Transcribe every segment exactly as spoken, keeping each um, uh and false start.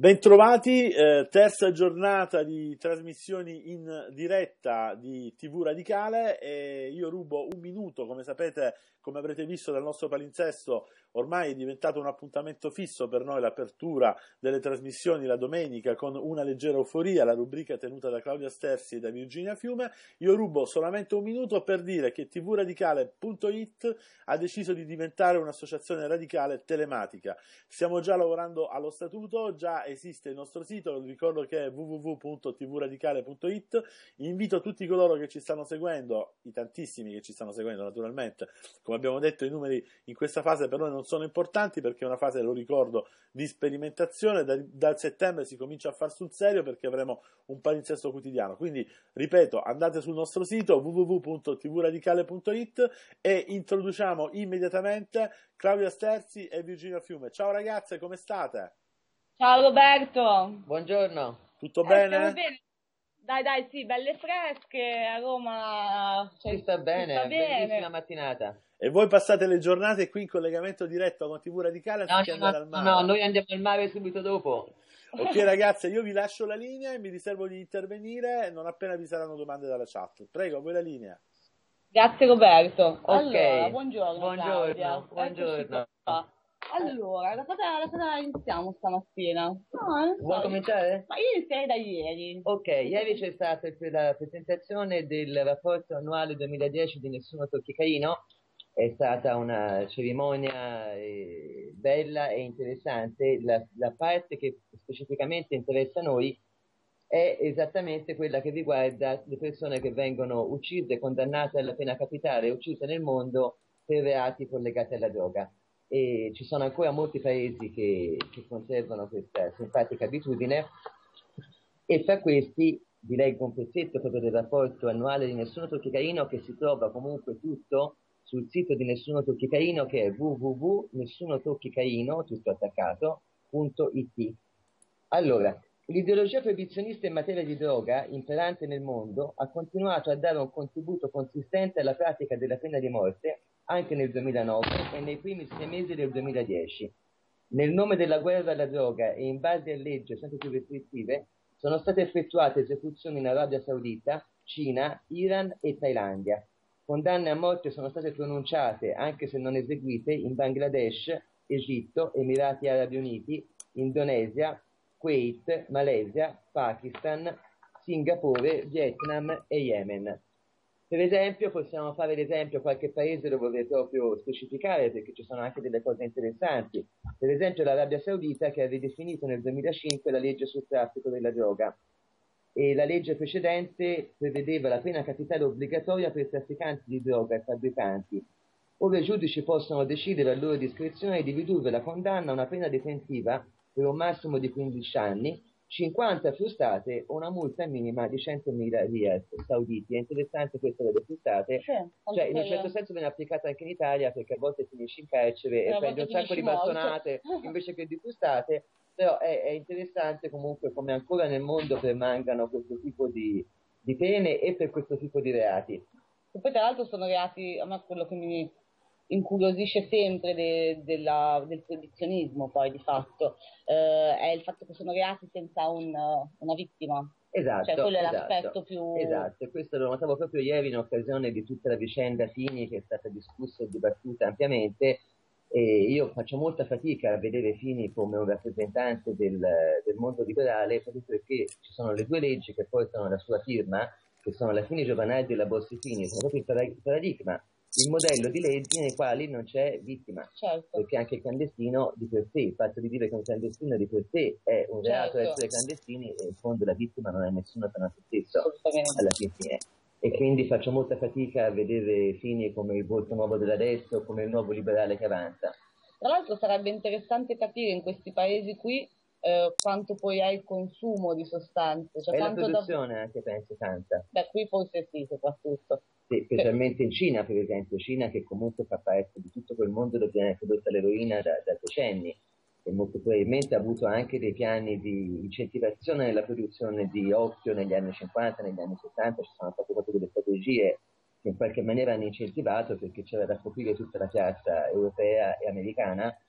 Bentrovati, eh, terza giornata di trasmissioni in diretta di T V Radicale e io rubo un minuto, come sapete, come avrete visto dal nostro palinsesto, ormai è diventato un appuntamento fisso per noi l'apertura delle trasmissioni la domenica con Una leggera euforia, la rubrica tenuta da Claudia Sterzi e da Virginia Fiume. Io rubo solamente un minuto per dire che tvradicale punto it ha deciso di diventare un'associazione radicale telematica. Stiamo già lavorando allo statuto, già esiste il nostro sito, vi ricordo che è w w w punto tvradicale punto it. Invito tutti coloro che ci stanno seguendo, i tantissimi che ci stanno seguendo naturalmente, come abbiamo detto i numeri in questa fase per noi non sono importanti perché è una fase, lo ricordo, di sperimentazione. Da, dal settembre si comincia a far sul serio perché avremo un palinsesto quotidiano, quindi ripeto, andate sul nostro sito w w w punto tvradicale punto it e introduciamo immediatamente Claudia Sterzi e Virginia Fiume. Ciao ragazze, come state? Ciao Roberto. Buongiorno. Tutto Eh, bene? stiamo bene. Dai, dai, sì, belle fresche, a Roma cioè, Si sta bene, si sta bene. bellissima mattinata. E voi passate le giornate qui in collegamento diretto con T V Radicale No, anziché no, andare no, al no, mare? no, noi andiamo al mare subito dopo. Ok ragazze, io vi lascio la linea e mi riservo di intervenire non appena vi saranno domande dalla chat. Prego, a voi la linea. Grazie Roberto. Ok. Allora, buongiorno Buongiorno, Claudia. buongiorno. Eccoci qua. Allora, da cosa, da cosa iniziamo stamattina? No, non so. Vuoi cominciare? Ma io inizierei da ieri. Ok, ieri c'è stata la presentazione del rapporto annuale duemiladieci di Nessuno Tocchi Caino. È stata una cerimonia eh, bella e interessante. La, la parte che specificamente interessa a noi è esattamente quella che riguarda le persone che vengono uccise, condannate alla pena capitale e uccise nel mondo per reati collegati alla droga. E ci sono ancora molti paesi che, che conservano questa simpatica abitudine e fra questi vi leggo un pezzetto proprio del rapporto annuale di Nessuno Tocchi Caino, che si trova comunque tutto sul sito di Nessuno Tocchi Caino, che è w w w punto nessuno tocchi caino tutto attaccato punto it. Allora, l'ideologia proibizionista in materia di droga, imperante nel mondo, ha continuato a dare un contributo consistente alla pratica della pena di morte anche nel duemilanove e nei primi sei mesi del duemiladieci. Nel nome della guerra alla droga e in base a leggi sempre più restrittive, sono state effettuate esecuzioni in Arabia Saudita, Cina, Iran e Thailandia. Condanne a morte sono state pronunciate, anche se non eseguite, in Bangladesh, Egitto, Emirati Arabi Uniti, Indonesia, Kuwait, Malesia, Pakistan, Singapore, Vietnam e Yemen. Per esempio, possiamo fare l'esempio, qualche paese lo vorrei proprio specificare perché ci sono anche delle cose interessanti. Per esempio l'Arabia Saudita, che ha ridefinito nel duemilacinque la legge sul traffico della droga. E la legge precedente prevedeva la pena capitale obbligatoria per trafficanti di droga e fabbricanti. Ora i giudici possono decidere a loro discrezione di ridurre la condanna a una pena detentiva per un massimo di quindici anni, cinquanta frustate o una multa minima di centomila riyal sauditi. È interessante questa delle frustate, Sì, cioè in un certo senso viene applicata anche in Italia perché a volte finisci in carcere e prendi un sacco di bastonate invece che di frustate, però è, è interessante comunque come ancora nel mondo permangano questo tipo di, di pene e per questo tipo di reati. E poi tra l'altro sono reati, a me quello che mi incuriosisce sempre de, della, del proibizionismo poi di fatto, eh, è il fatto che sono reati senza un, una vittima. Esatto, cioè quello è esatto, l'aspetto più... Esatto, e questo lo notavo proprio ieri in occasione di tutta la vicenda Fini che è stata discussa e dibattuta ampiamente. E io faccio molta fatica a vedere Fini come un rappresentante del, del mondo liberale proprio perché ci sono le due leggi che portano la sua firma, che sono la Fini Giovanardi e la Bossi-Fini, sono proprio il paradigma, il modello di leggi nei quali non c'è vittima, certo. Perché anche il clandestino di per sé, il fatto di dire che un clandestino di per sé è un reato certo. essere clandestini e in fondo la vittima non è nessuno se non se stesso Assolutamente. alla fine. E quindi faccio molta fatica a vedere Fini come il volto nuovo dell'adesso, come il nuovo liberale che avanza. Tra l'altro sarebbe interessante capire in questi paesi qui eh, quanto poi è il consumo di sostanze. Cioè, e la quanto produzione da... anche penso tanta. Beh, qui forse sì, soprattutto. Sì, specialmente in Cina, per esempio, Cina che comunque fa parte di tutto quel mondo dove viene prodotta l'eroina da, da decenni e molto probabilmente ha avuto anche dei piani di incentivazione nella produzione di oppio negli anni cinquanta, negli anni settanta, ci sono state proprio delle strategie che in qualche maniera hanno incentivato perché c'era da coprire tutta la piazza europea e americana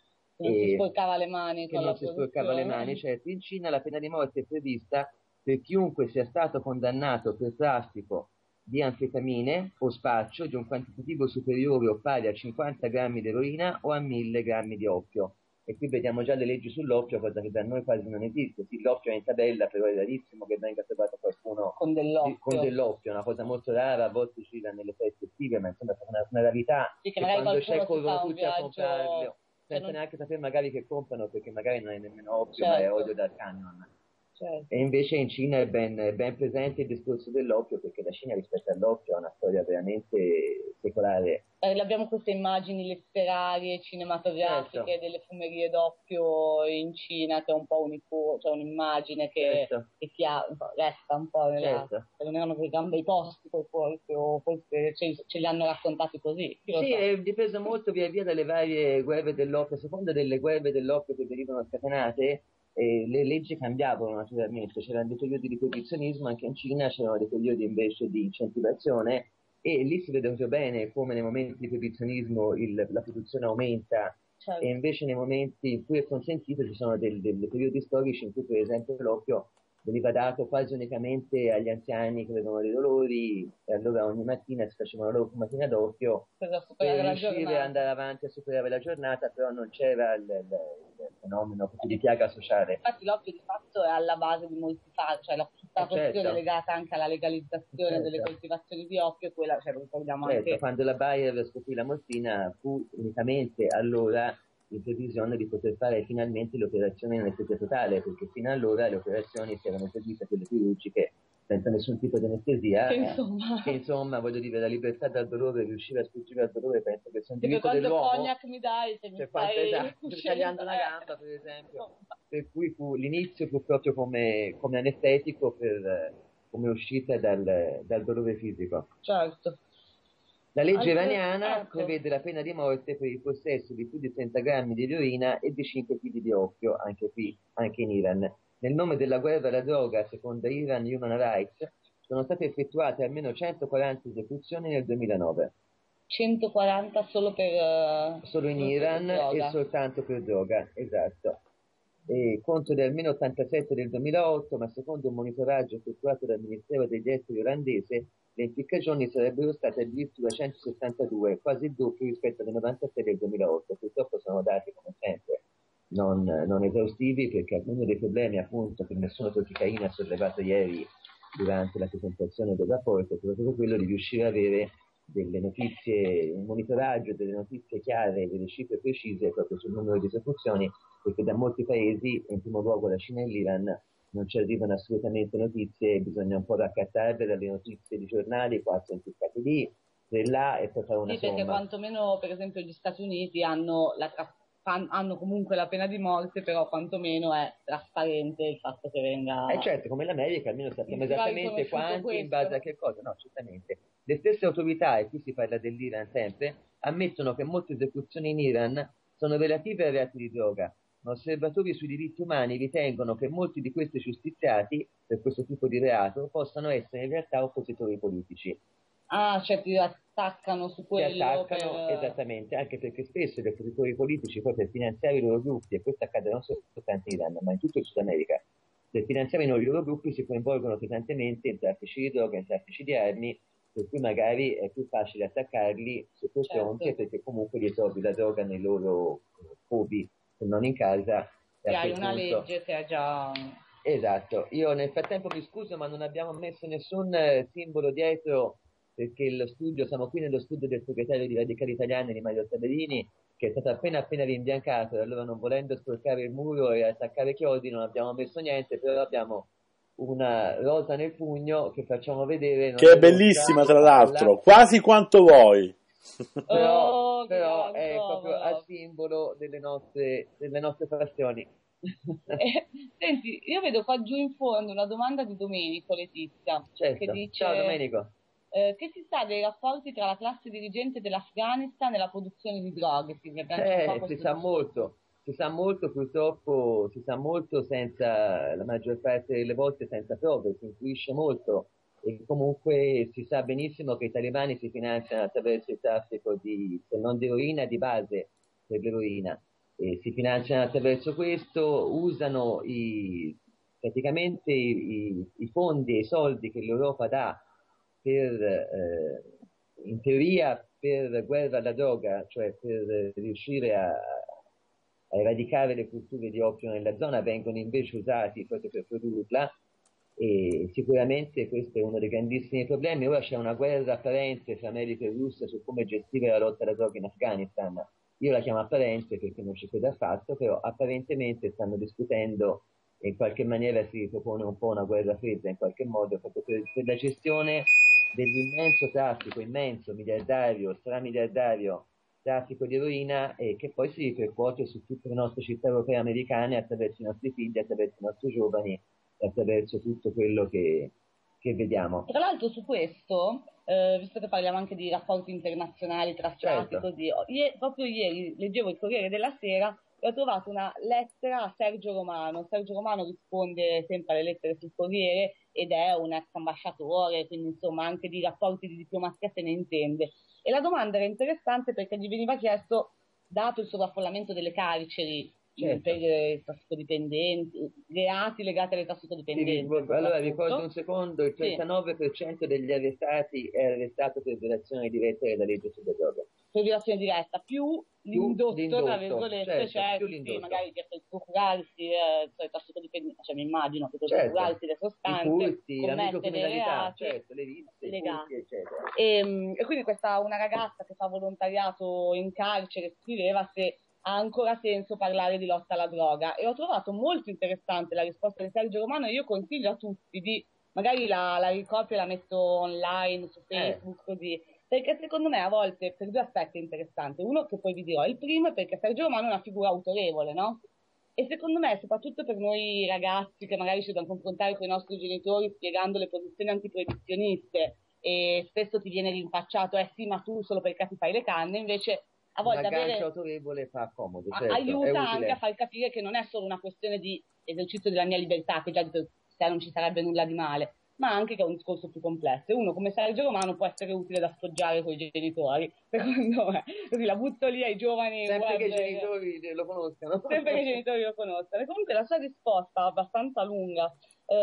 Che non si sporcava le mani che con non la si sporcava le mani, certo. In Cina la pena di morte è prevista per chiunque sia stato condannato per traffico di anfetamine o spaccio di un quantitativo superiore o pari a cinquanta grammi di eroina o a mille grammi di oppio. E qui vediamo già le leggi sull'oppio, cosa che da noi quasi non esiste. Sì, l'oppio è in tabella, però è rarissimo che venga trovato qualcuno con dell'oppio, con dell'oppio, una cosa molto rara, a volte ci va nelle feste estive, ma insomma è una, una rarità, sì, che, che magari quando c'è corrono tutti viaggio, a comprarlo, senza non... neanche sapere magari che comprano, perché magari non è nemmeno oppio, certo. ma è olio dal canyon. Certo. E invece in Cina è ben, è ben presente il discorso dell'oppio, perché la Cina rispetto all'oppio ha una storia veramente secolare. Eh, abbiamo queste immagini letterarie, cinematografiche, certo, delle fumerie d'oppio in Cina, che è un po' unico, cioè un'immagine che, certo, che ti ha, resta un po' nella... certo. Non erano quei gran bei posti, forse, o forse ce, ce li hanno raccontati così. Sì, so. È dipeso molto via via dalle varie guerre dell'oppio. A seconda delle guerre dell'oppio che venivano scatenate, eh, le leggi cambiavano naturalmente. C'erano dei periodi di proibizionismo, anche in Cina c'erano dei periodi invece di incentivazione, e lì si vede proprio bene come nei momenti di proibizionismo il, la produzione aumenta, certo, e invece nei momenti in cui è consentito ci sono dei, dei periodi storici in cui per esempio l'oppio veniva dato quasi unicamente agli anziani che avevano dei dolori, e allora ogni mattina si faceva una loro fumatina d'oppio per, per riuscire ad andare avanti a superare la giornata, però non c'era il, il, il fenomeno di piaga sociale. Infatti l'oppio di fatto è alla base di molti fatti, cioè la, tutta la eh questione certo, legata anche alla legalizzazione, certo, delle coltivazioni di oppio, quella, cioè, lo ricordiamo, certo, anche... quando la Bayer scoprì la morfina fu unicamente allora in previsione di poter fare finalmente l'operazione in anestesia totale, perché fino allora le operazioni si erano eseguite, quelle chirurgiche, senza nessun tipo di anestesia, che insomma, che insomma voglio dire, la libertà dal dolore, riuscire a sfuggire al dolore, penso che sia un diritto quando dell'uomo. Cognac mi dai, se mi per stai esatto, tagliando una gamba per esempio, per cui fu, l'inizio fu proprio come, come anestetico, per, come uscita dal, dal dolore fisico. Certo. La legge iraniana prevede la pena di morte per il possesso di più di trenta grammi di eroina e di cinque chili di oppio, anche qui, anche in Iran. Nel nome della guerra alla droga, secondo Iran Human Rights, sono state effettuate almeno centoquaranta esecuzioni nel duemilanove. centoquaranta solo per... Uh, solo in Iran e soltanto per droga, esatto. E conto di almeno ottantasette del duemilaotto, ma secondo un monitoraggio effettuato dal Ministero degli Esteri olandese, le impiccagioni sarebbero state addirittura centosettantadue, quasi il doppio rispetto alle novantasei del duemilaotto. Purtroppo sono dati, come sempre, non, non esaustivi, perché uno dei problemi, appunto, che nessuno Toticaini ha sollevato ieri durante la presentazione del rapporto è proprio quello di riuscire a avere delle notizie, un monitoraggio, delle notizie chiare, delle cifre precise proprio sul numero di esecuzioni, perché da molti paesi, in primo luogo la Cina e l'Iran, non ci arrivano assolutamente notizie, bisogna un po' raccattarle dalle notizie di giornali, qua sono impiccati lì, e là, e poi fare una sì, somma. Perché quantomeno, per esempio, gli Stati Uniti hanno, la tra- hanno comunque la pena di morte, però quantomeno è trasparente il fatto che venga... Eh certo, come l'America, almeno sappiamo esattamente quanti, questo, in base a che cosa, no, certamente. Le stesse autorità, e qui si parla dell'Iran sempre, ammettono che molte esecuzioni in Iran sono relative ai reati di droga, ma osservatori sui diritti umani ritengono che molti di questi giustiziati per questo tipo di reato possano essere in realtà oppositori politici. Ah, cioè ti attaccano su quello. Si attaccano, per... esattamente, anche perché spesso gli oppositori politici, poi per finanziare i loro gruppi, e questo accade non soltanto in Iran, ma in tutto il Sud America, per finanziare i loro gruppi si coinvolgono pesantemente in traffici di droga, in traffici di armi, per cui magari è più facile attaccarli su quel fronte, certo, perché comunque gli trovi la droga nei loro hobby, se non in casa. E hai una punto... legge che ha già... Esatto, io nel frattempo mi scuso, ma non abbiamo messo nessun eh, simbolo dietro, perché lo studio, siamo qui nello studio del segretario di Radicali Italiani, di Mario Taberini, che è stato appena appena rimbiancato, e allora non volendo sporcare il muro e attaccare chiodi non abbiamo messo niente, però abbiamo una rosa nel pugno che facciamo vedere. Che è bellissima, tra l'altro, quasi quanto vuoi. però, oh, però è proprio a simbolo delle nostre, delle nostre passioni. eh, senti, io vedo qua giù in fondo una domanda di Domenico Letizia, certo. Che dice: ciao Domenico. Eh, che si sa dei rapporti tra la classe dirigente dell'Afghanistan e la produzione di droghe? Si, eh, si sa molto, si sa molto, purtroppo si sa molto senza, la maggior parte delle volte senza prove, si intuisce molto, e comunque si sa benissimo che i talebani si finanziano attraverso il traffico di, se non di eroina, di base per l'eroina, e si finanziano attraverso questo, usano i, praticamente i, i fondi e i soldi che l'Europa dà per, eh, in teoria, per guerra alla droga, cioè per riuscire a, a eradicare le culture di oppio nella zona, vengono invece usati proprio per produrla, e sicuramente questo è uno dei grandissimi problemi. Ora c'è una guerra apparente tra America e Russia su come gestire la lotta alla droga in Afghanistan. Io la chiamo apparente perché non ci credo affatto, però apparentemente stanno discutendo, e in qualche maniera si propone un po' una guerra fredda in qualche modo, proprio per, per la gestione dell'immenso traffico, immenso, miliardario, stramiliardario traffico di eroina, e che poi si ripercuote su tutte le nostre città europee e americane attraverso i nostri figli, attraverso i nostri giovani, attraverso tutto quello che, che vediamo. Tra l'altro su questo, eh, visto che parliamo anche di rapporti internazionali tra stati, Certo. così, ie- proprio ieri leggevo il Corriere della Sera e ho trovato una lettera a Sergio Romano. Sergio Romano risponde sempre alle lettere sul Corriere ed è un ex ambasciatore, quindi insomma anche di rapporti di diplomazia se ne intende. E la domanda era interessante perché gli veniva chiesto, dato il sovraffollamento delle carceri, Certo. per i tossicodipendenti, reati legati alle Sì, tossicodipendenze. allora ricordo un secondo, il Sì. trentanove per cento degli arrestati è arrestato per violazione diretta della legge sulla droga. Per violazione diretta, più l'indotto, l'indotto, tra virgolette, certo, cioè più sì, l'indotto. magari che per procurarsi, eh, cioè, tossicodipendenti, cioè mi immagino che per Certo. procurarsi le I sostanze, furti, la commette dei microcriminalità, reati certo, le viste, i legati. furti, eccetera. E, e quindi questa una ragazza che fa volontariato in carcere scriveva se ha ancora senso parlare di lotta alla droga, e ho trovato molto interessante la risposta di Sergio Romano, e io consiglio a tutti di, magari la, la ricopio e la metto online su Facebook, eh. così, perché secondo me a volte per due aspetti è interessante. Uno che poi vi dirò, il primo è perché Sergio Romano è una figura autorevole, no? E secondo me, soprattutto per noi ragazzi che magari ci dobbiamo confrontare con i nostri genitori spiegando le posizioni antiproibizioniste, e spesso ti viene rinfacciato, eh sì, ma tu solo perché ti fai le canne, invece a volte un aggancio avere, autorevole fa comodo, certo, aiuta anche a far capire che non è solo una questione di esercizio della mia libertà, che già di per sé non ci sarebbe nulla di male, ma anche che è un discorso più complesso. E uno come Sergio Romano può essere utile da sfoggiare con i genitori, secondo me. Così la butto lì ai giovani. Sempre web, che i genitori lo conoscano. Sempre che i genitori lo conoscano. E comunque la sua risposta, abbastanza lunga,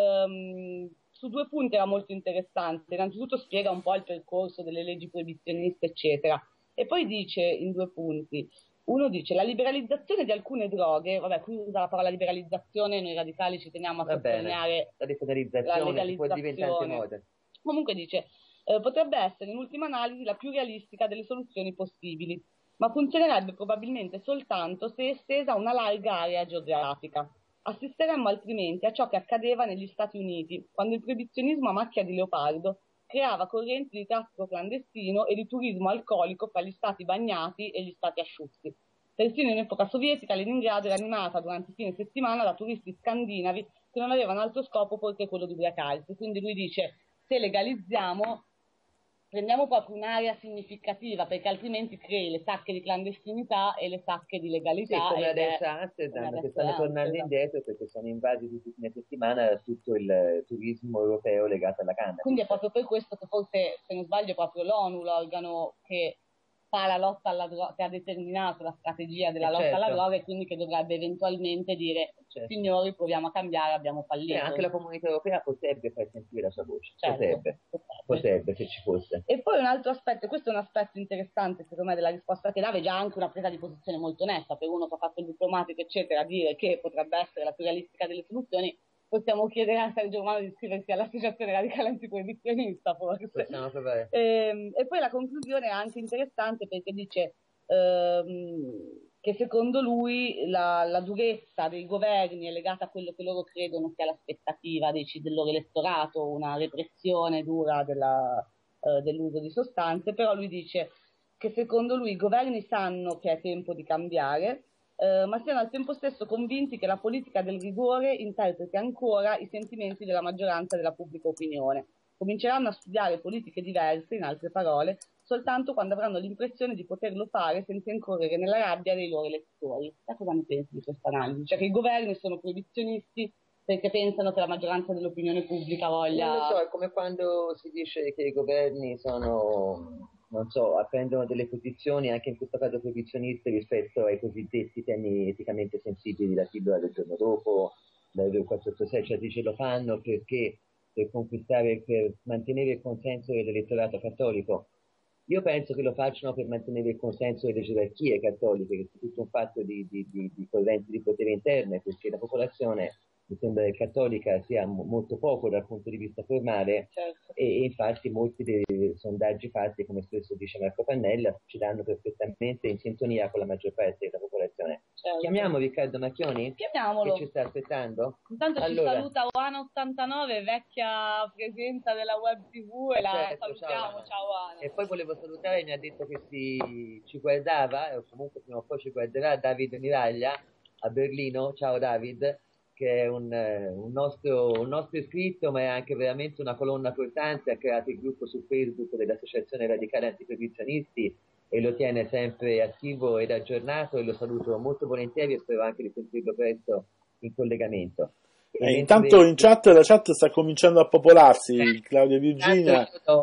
ehm, su due punti era molto interessante. Innanzitutto spiega un po' il percorso delle leggi proibizioniste, eccetera. E poi dice in due punti. Uno dice la liberalizzazione di alcune droghe, vabbè, qui usa la parola liberalizzazione, noi radicali ci teniamo a Va sottolineare bene. La depenalizzazione si può dire in tante modi. Comunque dice, eh, potrebbe essere in ultima analisi la più realistica delle soluzioni possibili, ma funzionerebbe probabilmente soltanto se estesa a una larga area geografica. Assisteremmo altrimenti a ciò che accadeva negli Stati Uniti, quando il proibizionismo a macchia di leopardo creava correnti di traffico clandestino e di turismo alcolico fra gli stati bagnati e gli stati asciutti. Persino in epoca sovietica Leningrado era animata durante i fine settimana da turisti scandinavi che non avevano altro scopo poiché quello di ubriacarsi. Quindi lui dice, se legalizziamo, prendiamo proprio un'area significativa, perché altrimenti crei le sacche di clandestinità e le sacche di legalità. Sì, come ed adesso è, a Amsterdam, come che stanno tornando Amsterdam. indietro perché sono invasi tutti i fine settimana tutto il turismo europeo legato alla canna. Quindi è proprio per questo che forse, se non sbaglio, è proprio l'ONU l'organo che fa la lotta alla droga, che ha determinato la strategia della eh lotta certo. alla droga, e quindi che dovrebbe eventualmente dire, certo. signori, proviamo a cambiare, abbiamo fallito. E anche la comunità europea potrebbe far sentire la sua voce, certo, potrebbe, potrebbe, potrebbe se ci fosse. E poi un altro aspetto, questo è un aspetto interessante secondo me della risposta che dà, è già anche una presa di posizione molto netta, per uno che ha fatto il diplomatico eccetera, dire che potrebbe essere la più realistica delle soluzioni. Possiamo chiedere a Sergio Romano di iscriversi all'Associazione Radicale Antiproibizionista, forse. Possiamo provare. E, e poi la conclusione è anche interessante perché dice ehm, che secondo lui la, la durezza dei governi è legata a quello che loro credono sia l'aspettativa dei, del loro elettorato, una repressione dura della, eh, dell'uso di sostanze, però lui dice che secondo lui i governi sanno che è tempo di cambiare, Uh, ma siano al tempo stesso convinti che la politica del rigore interpreti ancora i sentimenti della maggioranza della pubblica opinione. Cominceranno a studiare politiche diverse, in altre parole, soltanto quando avranno l'impressione di poterlo fare senza incorrere nella rabbia dei loro elettori. Da cosa ne pensi di questa analisi? Cioè che i governi sono proibizionisti perché pensano che la maggioranza dell'opinione pubblica voglia... Non lo so, è come quando si dice che i governi sono non so, prendono delle posizioni, anche in questo caso proibizioniste, rispetto ai cosiddetti temi eticamente sensibili, la pillola del giorno dopo, la quattrocentoottantasei, cioè dice lo fanno perché per conquistare, per mantenere il consenso dell'elettorato cattolico. Io penso che lo facciano per mantenere il consenso delle gerarchie cattoliche, che è tutto un fatto di, di, di, di correnti di potere interne, perché la popolazione, mi sembra che cattolica sia m- molto poco dal punto di vista formale, certo. e, e infatti molti dei sondaggi fatti, come spesso dice Marco Pannella, ci danno perfettamente in sintonia con la maggior parte della popolazione. Certo. Chiamiamo Riccardo Macchioni? Chiamiamolo. Che ci sta aspettando? Intanto allora, ci saluta Oana ottantanove, vecchia presenza della web tivù, e la certo, salutiamo. ciao, Ciao Oana. E poi volevo salutare, mi ha detto che si, ci guardava, o comunque prima o poi ci guarderà, David Miraglia a Berlino. Ciao David, che è un, un, nostro, un nostro iscritto, ma è anche veramente una colonna portante, ha creato il gruppo su Facebook dell'Associazione Radicale Antiproibizionisti e lo tiene sempre attivo ed aggiornato, e lo saluto molto volentieri e spero anche di sentirlo presto in collegamento. Eh, intanto in chat la chat sta cominciando a popolarsi. Claudia Virginia,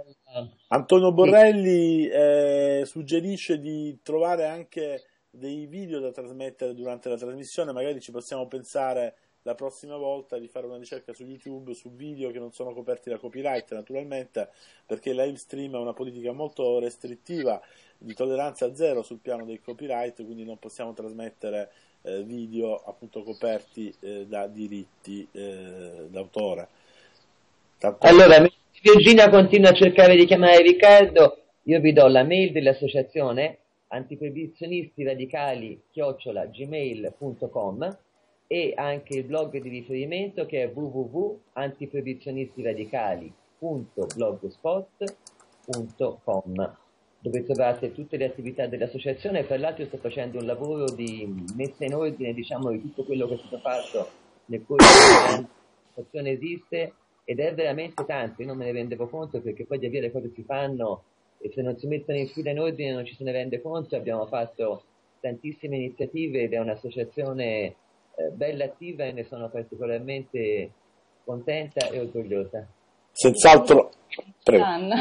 Antonio Borrelli eh, suggerisce di trovare anche dei video da trasmettere durante la trasmissione. Magari ci possiamo pensare la prossima volta di fare una ricerca su YouTube su video che non sono coperti da copyright, naturalmente, perché il live stream ha una politica molto restrittiva di tolleranza zero sul piano del copyright, quindi non possiamo trasmettere eh, video appunto coperti eh, da diritti eh, d'autore. Tanto... Allora, Virginia continua a cercare di chiamare Riccardo, io vi do la mail dell'associazione antiproibizionisti radicali chiocciola gmail punto com e anche il blog di riferimento, che è w w w punto antiproibizionistiradicali punto blogspot punto com, dove trovate tutte le attività dell'associazione. Tra l'altro sto facendo un lavoro di messa in ordine, diciamo, di tutto quello che è stato fatto nel corso dell'anno. L'associazione esiste ed è veramente tanto, io non me ne rendevo conto, perché poi di avere le cose si fanno e se non si mettono in fila in ordine non ci se ne rende conto. Abbiamo fatto tantissime iniziative ed è un'associazione eh, bella attiva e ne sono particolarmente contenta e orgogliosa. Senz'altro, prego.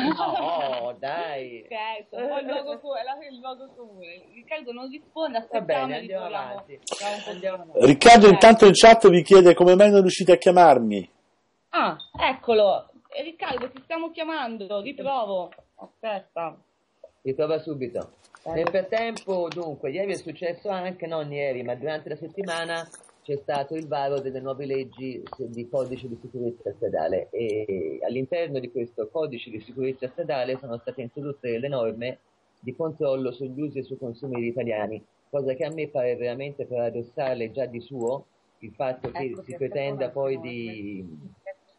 No, dai. Scherzo, un po' il luogo, co- è il luogo comune. Riccardo non risponde, Va bene, aspettiamo e andiamo riproviamo. avanti. Andiamo Andiamo. Riccardo intanto in chat vi chiede come mai non riuscite a chiamarmi. Ah, eccolo. Eh, Riccardo, ti stiamo chiamando, riprovo. Aspetta. Riprova subito. Nel frattempo, dunque, ieri è successo anche, non ieri, ma durante la settimana c'è stato il varo delle nuove leggi di codice di sicurezza stradale, e all'interno di questo codice di sicurezza stradale sono state introdotte delle norme di controllo sugli usi e sui consumi degli italiani, cosa che a me pare veramente paradossale già di suo, il fatto che Ecco, si pretenda poi di...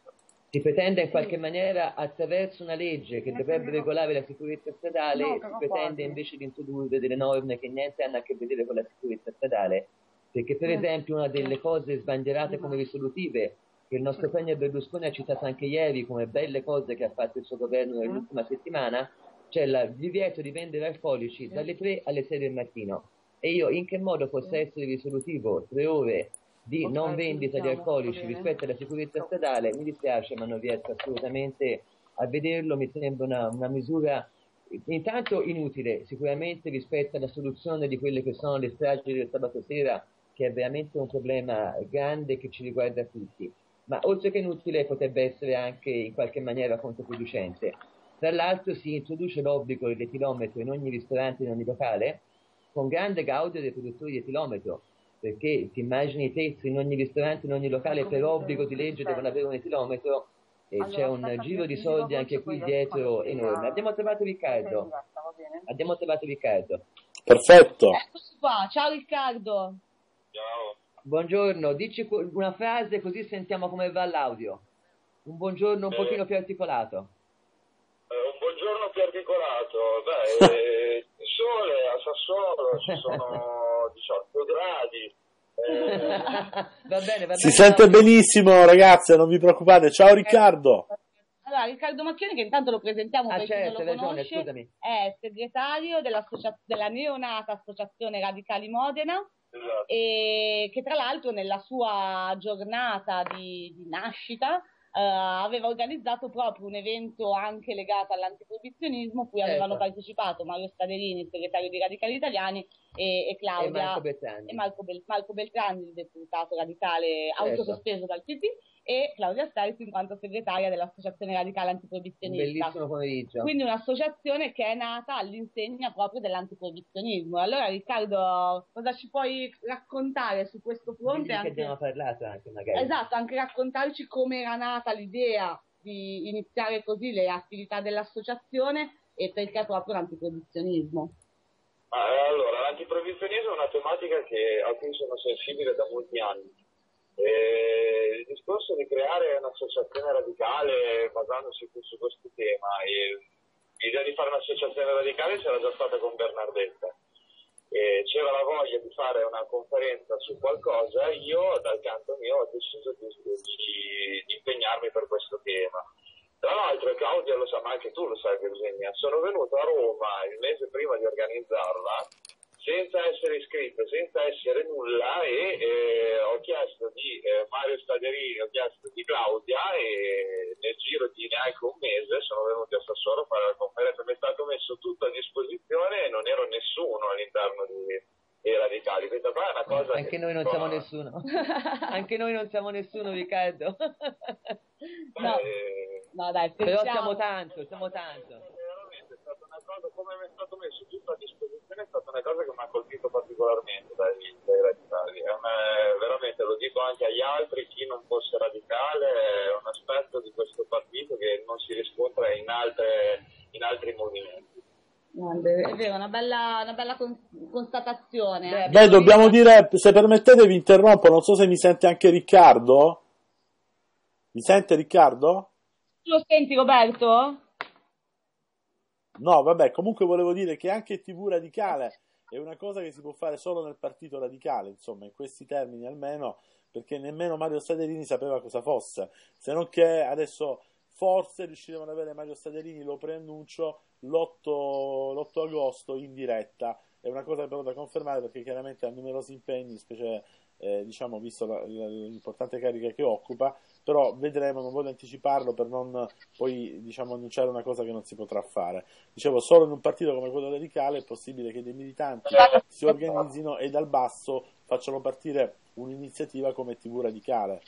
si pretende in qualche maniera, attraverso una legge che dovrebbe regolare la sicurezza stradale, No, si però pretende quasi. invece di introdurre delle norme che niente hanno a che vedere con la sicurezza stradale, perché per esempio una delle cose sbandierate come risolutive, che il nostro premier Berlusconi ha citato anche ieri come belle cose che ha fatto il suo governo nell'ultima settimana, c'è il divieto di vendere alcolici dalle tre alle sei del mattino. E io in che modo possa essere risolutivo tre ore di Ok, non vendita di sentiamo, alcolici va bene. rispetto alla sicurezza stradale? Mi dispiace, ma non riesco assolutamente a vederlo. Mi sembra una, una misura intanto inutile sicuramente rispetto alla soluzione di quelle che sono le stragi del sabato sera, che è veramente un problema grande che ci riguarda tutti, ma oltre che inutile potrebbe essere anche in qualche maniera controproducente. Tra l'altro si introduce l'obbligo dell'etilometro in ogni ristorante, in ogni locale, con grande gaudio dei produttori di etilometro, perché ti immagini te, se in ogni ristorante, in ogni locale per obbligo di legge devono avere un etilometro, e Allora, c'è un aspetta, giro di ti soldi dico anche voce, qui poi dietro rispondi enorme. a- Abbiamo trovato Riccardo. Diversa, va bene? Abbiamo trovato Riccardo. Perfetto. Eccoci qua, ciao Riccardo. Ciao. Buongiorno, dici co- una frase così sentiamo come va l'audio. Un buongiorno un Eh, pochino più articolato. Eh, un buongiorno più articolato. Beh, eh, il sole a Sassuolo ci sono diciotto gradi. Eh, Va bene, va Si bene. sente benissimo, ragazze, non vi preoccupate. Ciao Riccardo. Allora, Riccardo Macchioni, che intanto lo presentiamo Ah, per chi certo, non lo hai ragione, conosce, scusami. è segretario dell'associa- della neonata Associazione Radicali Modena, esatto. e che tra l'altro nella sua giornata di, di nascita aveva organizzato proprio un evento anche legato all'antiproibizionismo, cui certo. avevano partecipato Mario Staderini, segretario dei Radicali Italiani, e, e Claudia e Marco Beltrandi, e Marco, Bel, Marco Beltrandi, il deputato radicale certo. autosospeso dal P D, e Claudia Starzi in quanto segretaria dell'Associazione Radicale Antiproibizionista. Un bellissimo pomeriggio. Quindi un'associazione che è nata all'insegna proprio dell'antiproibizionismo. Allora Riccardo, cosa ci puoi raccontare su questo fronte? Anche... Anche... abbiamo parlato anche magari. Esatto, anche raccontarci come era nata l'idea di iniziare così le attività dell'associazione e perché proprio l'antiproibizionismo. Ah, allora, l'antiproibizionismo è una tematica che, a cui sono sensibile da molti anni. E il discorso di creare un'associazione radicale basandosi su questo tema, e l'idea di fare un'associazione radicale c'era già stata con Bernardetta, e c'era la voglia di fare una conferenza su qualcosa. Io dal canto mio ho deciso di, di, di impegnarmi per questo tema. Tra l'altro, Claudia lo sa, ma anche tu lo sai, Virginia, sono venuto a Roma il mese prima di organizzarla senza essere iscritto, senza essere nulla, e eh, ho chiesto di eh, Mario Staderini, ho chiesto di Claudia, e nel giro di neanche un mese sono venuti a Sassuolo a fare la conferenza. Mi è stato messo tutto a disposizione e non ero nessuno all'interno di, dei radicali. Questa qua è una cosa anche che noi non fa... siamo nessuno. Anche noi non siamo nessuno, Riccardo. No, eh, no dai, però pensiamo... siamo tanto, siamo tanto. Veramente è stata una cosa, come mi è stato messo tutto a disposizione, è stata una cosa che mi ha colpito particolarmente dai, dai radicali. È una, veramente, lo dico anche agli altri, chi non fosse radicale è un aspetto di questo partito che non si riscontra in, altre, in altri movimenti. È vero, una bella, una bella constatazione. Beh, Beh dobbiamo dire, se permettete vi interrompo, non so se mi sente anche Riccardo. Mi sente Riccardo? Lo senti, Roberto? No, vabbè, comunque volevo dire che anche T V radicale è una cosa che si può fare solo nel partito radicale, insomma, in questi termini almeno, perché nemmeno Mario Staderini sapeva cosa fosse, se non che adesso forse riusciremo ad avere Mario Staderini, lo preannuncio, l'otto agosto in diretta. È una cosa però da confermare, perché chiaramente ha numerosi impegni, specie eh, diciamo visto la, l'importante carica che occupa, però vedremo, non voglio anticiparlo per non poi diciamo annunciare una cosa che non si potrà fare. Dicevo, solo in un partito come quello radicale è possibile che dei militanti si organizzino e dal basso facciano partire un'iniziativa come T V radicale.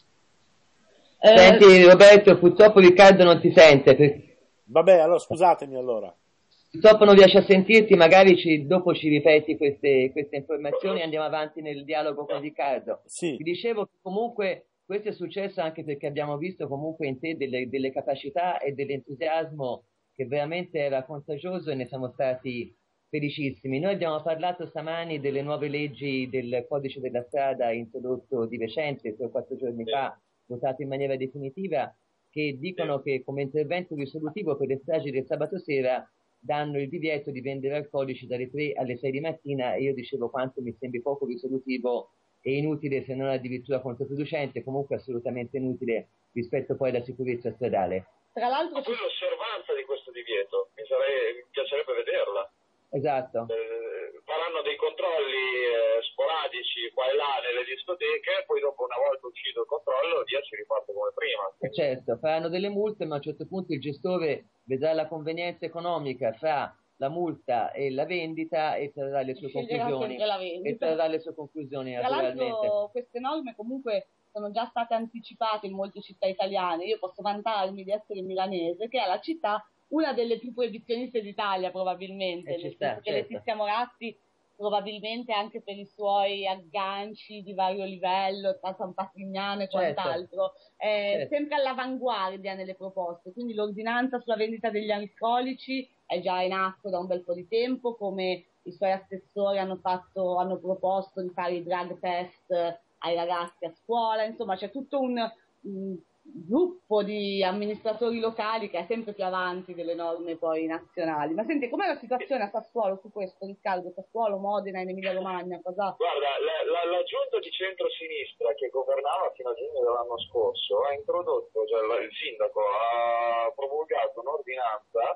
Eh, Senti Roberto, purtroppo Riccardo non ti sente. Per... Vabbè, allora scusatemi allora. Purtroppo non riesce a sentirti, magari ci, dopo ci ripeti queste, queste informazioni e andiamo avanti nel dialogo con Riccardo. Sì. Ti dicevo che comunque questo è successo anche perché abbiamo visto comunque in te delle, delle capacità e dell'entusiasmo che veramente era contagioso, e ne siamo stati felicissimi. Noi abbiamo parlato stamani delle nuove leggi del codice della strada introdotto di recente, tre o quattro giorni fa, votato in maniera definitiva, che dicono che come intervento risolutivo per le stragi del sabato sera danno il divieto di vendere alcolici dalle tre alle sei di mattina, e io dicevo quanto mi sembri poco risolutivo e inutile, se non addirittura controproducente, comunque assolutamente inutile rispetto poi alla sicurezza stradale. Tra l'altro, poi l'osservanza di questo divieto, mi, sarei, mi piacerebbe vederla. Esatto. Eh, faranno dei controlli eh, sporadici qua e là nelle discoteche, poi dopo, una volta uscito il controllo, via, ci riparte come prima. Eh certo, faranno delle multe, ma a un certo punto il gestore vedrà la convenienza economica fra la multa e la vendita e trarrà le sue conclusioni. E trarrà le sue conclusioni, Tra naturalmente. l'altro queste norme comunque sono già state anticipate in molte città italiane. Io posso vantarmi di essere milanese, che è la città una delle più proibizioniste d'Italia probabilmente, eh, nel sta, senso che certo. Letizia Moratti probabilmente anche per i suoi agganci di vario livello tra San Patrignano e quant'altro, certo. è certo. sempre all'avanguardia nelle proposte, quindi l'ordinanza sulla vendita degli alcolici è già in atto da un bel po' di tempo, come i suoi assessori hanno, fatto, hanno proposto di fare i drug test ai ragazzi a scuola, insomma c'è tutto un, un gruppo di amministratori locali che è sempre più avanti delle norme poi nazionali. Ma senti, com'è la situazione a Sassuolo su questo, Riccardo? Sassuolo, Modena, in Emilia Romagna, cosa? Guarda, la, la, la giunta di centrosinistra che governava fino a giugno dell'anno scorso ha introdotto, cioè il sindaco ha promulgato un'ordinanza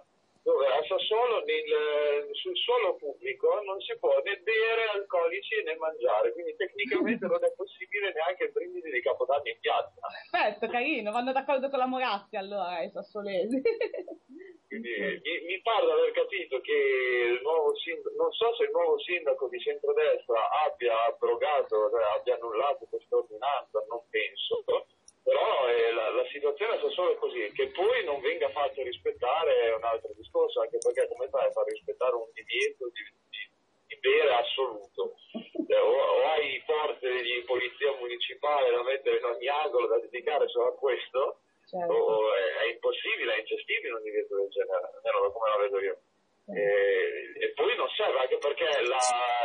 dove a Sassuolo nel, sul suolo pubblico non si può né bere alcolici né mangiare, quindi tecnicamente non è possibile neanche il brindisi di Capodanno in piazza. Perfetto, carino, vanno d'accordo con la Moratti allora, i sassolesi. Quindi mi, mi pare di aver capito che il nuovo sindaco, non so se il nuovo sindaco di centrodestra abbia abrogato, cioè abbia annullato questa ordinanza, non penso, però eh, la, la situazione è solo così, che poi non venga fatto rispettare è un altro discorso, anche perché come fai a far rispettare un divieto di, di, di bere assoluto? Eh, o, o hai forze di polizia municipale da mettere in ogni angolo da dedicare solo a questo, certo. o è, è impossibile, è ingestibile un divieto del genere, almeno come la vedo io. Certo. E, e poi non serve, anche perché la,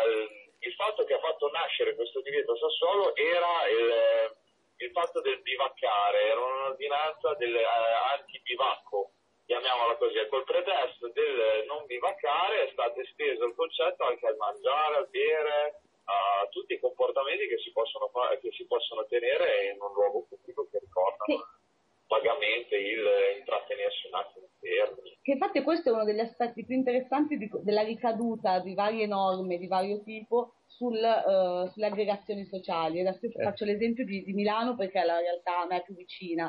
il fatto che ha fatto nascere questo divieto a Sassuolo era il, il fatto del bivaccare, era un'ordinanza del eh, anti-bivacco, chiamiamola così, e col pretesto del non bivaccare è stato esteso il concetto anche al mangiare, al bere, a tutti i comportamenti che si possono fare, che si possono tenere in un luogo pubblico che ricordano sì. vagamente il intrattenersi un attimo intero. Che infatti questo è uno degli aspetti più interessanti di, della ricaduta di varie norme di vario tipo sul, uh, sulle aggregazioni sociali. Adesso eh. faccio l'esempio di, di Milano perché è la realtà a me più vicina,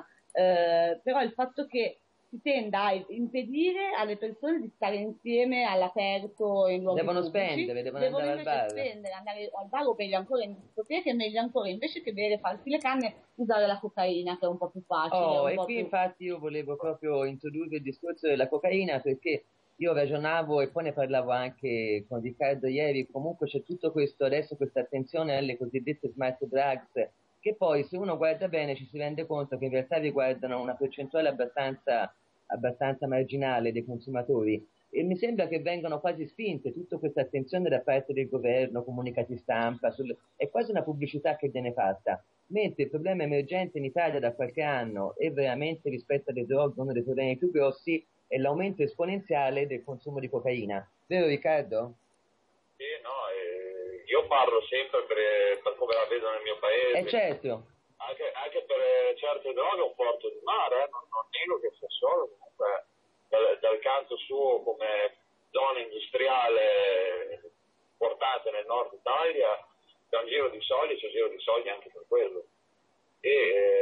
uh, però il fatto che si tenda a impedire alle persone di stare insieme all'aperto in luoghi devono pubblici, spendere, devono, devono andare invece al bar. spendere, andare al bar o meglio ancora in discoteca e meglio ancora invece che bere, farsi le canne, usare la cocaina che è un po' più facile. Oh, e qui più... infatti io volevo proprio introdurre il discorso della cocaina perché io ragionavo e poi ne parlavo anche con Riccardo ieri, comunque c'è tutto questo adesso, questa attenzione alle cosiddette smart drugs, che poi se uno guarda bene ci si rende conto che in realtà riguardano una percentuale abbastanza, abbastanza marginale dei consumatori e mi sembra che vengano quasi spinte tutta questa attenzione da parte del governo, comunicati stampa, sul, è quasi una pubblicità che viene fatta, mentre il problema emergente in Italia da qualche anno è veramente rispetto alle droghe uno dei problemi più grossi è l'aumento esponenziale del consumo di cocaina, vero Riccardo? Sì, no, eh, io parlo sempre per, per come la vedo nel mio paese. Eh certo. Anche, anche per certe droghe un porto di mare, eh? non, non nego che Sassuolo comunque dal, dal canto suo come zona industriale importante nel nord Italia c'è un giro di soldi, c'è un giro di soldi anche per quello. E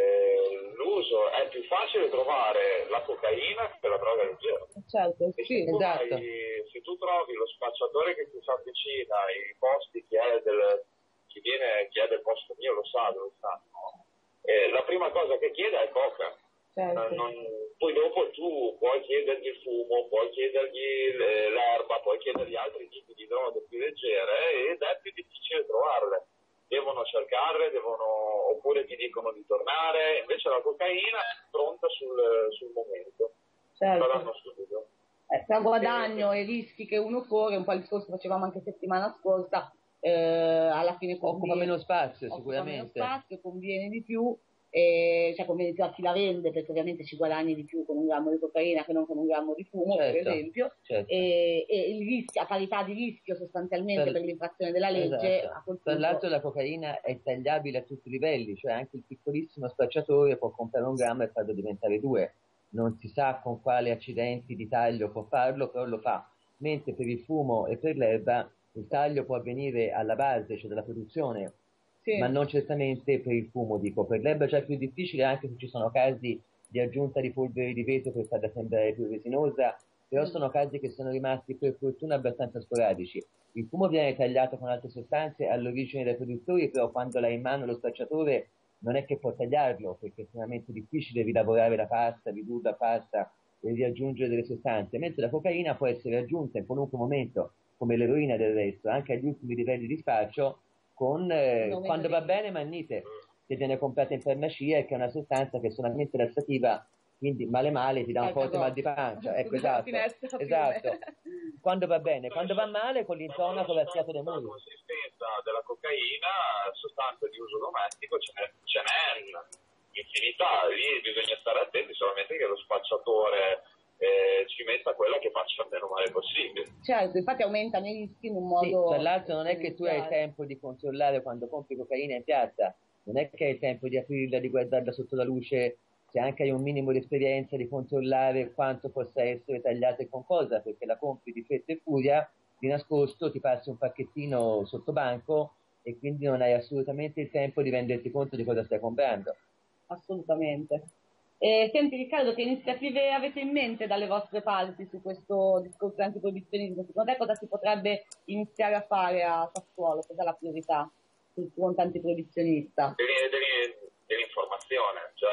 eh, l'uso è più facile trovare la cocaina che la droga leggera. Certo, e sì, se, tu esatto. hai, se tu trovi lo spacciatore che ti si avvicina ai posti, chi è del, chi viene, chi è del posto mio lo sa, dove sta, no? Eh, la prima cosa che chiede è coca. Certo. Non, poi dopo tu puoi chiedergli il fumo, puoi chiedergli l'erba, puoi chiedergli altri tipi di droghe più leggere ed è più difficile trovarle. Devono cercarle, devono, oppure ti dicono di tornare, invece la cocaina è pronta sul, sul momento. Certo. La danno subito. Eh, tra guadagno e, e rischi che uno corre, un po' il discorso facevamo anche settimana scorsa, eh, alla fine conviene, occupa meno spazio occupa sicuramente. Meno spazio, conviene di più. E, cioè conviene più a chi la vende perché ovviamente ci guadagni di più con un grammo di cocaina che non con un grammo di fumo, certo, per esempio, certo. e, e il rischio, a parità di rischio sostanzialmente per, per l'infrazione della legge, esatto. a quel punto... Tra l'altro la cocaina è tagliabile a tutti i livelli, cioè anche il piccolissimo spacciatore può comprare un grammo e farlo diventare due, non si sa con quale accidenti di taglio può farlo, però lo fa, mentre per il fumo e per l'erba il taglio può avvenire alla base, cioè dalla produzione, sì. ma non certamente per il fumo, dico, per l'erba è già più difficile anche se ci sono casi di aggiunta di polvere di vetro per farla sembrare più resinosa, però mm. sono casi che sono rimasti per fortuna abbastanza sporadici. Il fumo viene tagliato con altre sostanze all'origine dai produttori, però quando l'ha in mano lo spacciatore non è che può tagliarlo, perché è estremamente difficile rilavorare la pasta, ridurre la pasta e riaggiungere delle sostanze, mentre la cocaina può essere aggiunta in qualunque momento, come l'eroina del resto, anche agli ultimi livelli di spaccio, con eh, quando va bene mannite, che viene comprata in farmacia e che è una sostanza che è solamente lassativa, quindi male male ti dà un forte mal di pancia, ecco, esatto, esatto. Quando va bene, quando va male con l'intonaco lasciato dai muri. La consistenza della cocaina, sostanza di uso domestico, ce n'è, ce n'è infinità, lì bisogna stare attenti solamente che lo spacciatore Eh, ci metta quella che faccia il meno male possibile. Certo, infatti aumentano i rischi in un modo... Sì, tra l'altro non è che tu hai il tempo di controllare quando compri cocaina in piazza, non è che hai il tempo di aprirla, di guardarla sotto la luce se anche hai un minimo di esperienza di controllare quanto possa essere tagliato e con cosa, perché la compri di fretta e furia, di nascosto ti passi un pacchettino sotto banco e quindi non hai assolutamente il tempo di renderti conto di cosa stai comprando. Assolutamente. E, senti Riccardo, che iniziative avete in mente dalle vostre parti su questo discorso antiproibizionismo? Secondo te cosa si potrebbe iniziare a fare a Sassuolo? Cos'è la priorità sul fronte antiproibizionista? Dell'informazione, cioè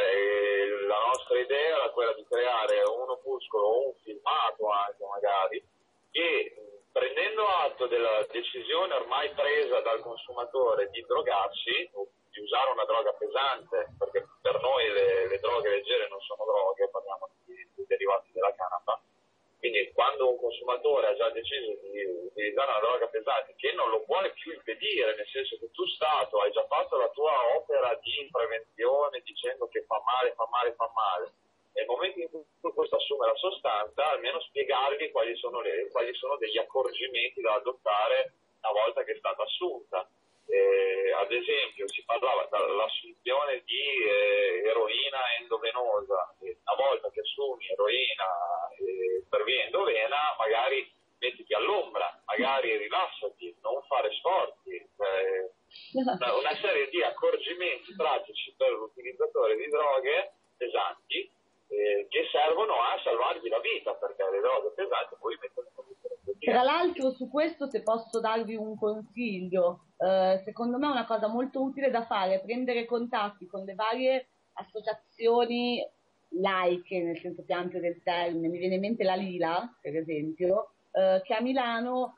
la nostra idea era quella di creare un opuscolo o un filmato anche magari che, prendendo atto della decisione ormai presa dal consumatore di drogarsi, di usare una droga pesante, perché per noi le, le droghe leggere non sono droghe, parliamo di, di derivati della canapa, quindi quando un consumatore ha già deciso di utilizzare una droga pesante, che non lo puoi più impedire, nel senso che tu Stato hai già fatto la tua opera di prevenzione dicendo che fa male, fa male, fa male, nel momento in cui questo assume la sostanza, almeno spiegargli quali sono, le, quali sono degli accorgimenti da adottare una volta che è stata assunta. Eh, ad esempio si parlava dell'assunzione di eh, eroina endovenosa. Eh, una volta che assumi eroina eh, per via endovena, magari mettiti all'ombra, magari rilassati, non fare sforzi, eh, una, una serie di accorgimenti pratici per l'utilizzatore di droghe pesanti eh, che servono a salvargli la vita, perché le droghe pesanti poi mettono in condizione. Tra l'altro su questo, se posso darvi un consiglio, eh, secondo me è una cosa molto utile da fare, prendere contatti con le varie associazioni laiche, nel senso più ampio del termine. Mi viene in mente la Lila, per esempio, eh, che a Milano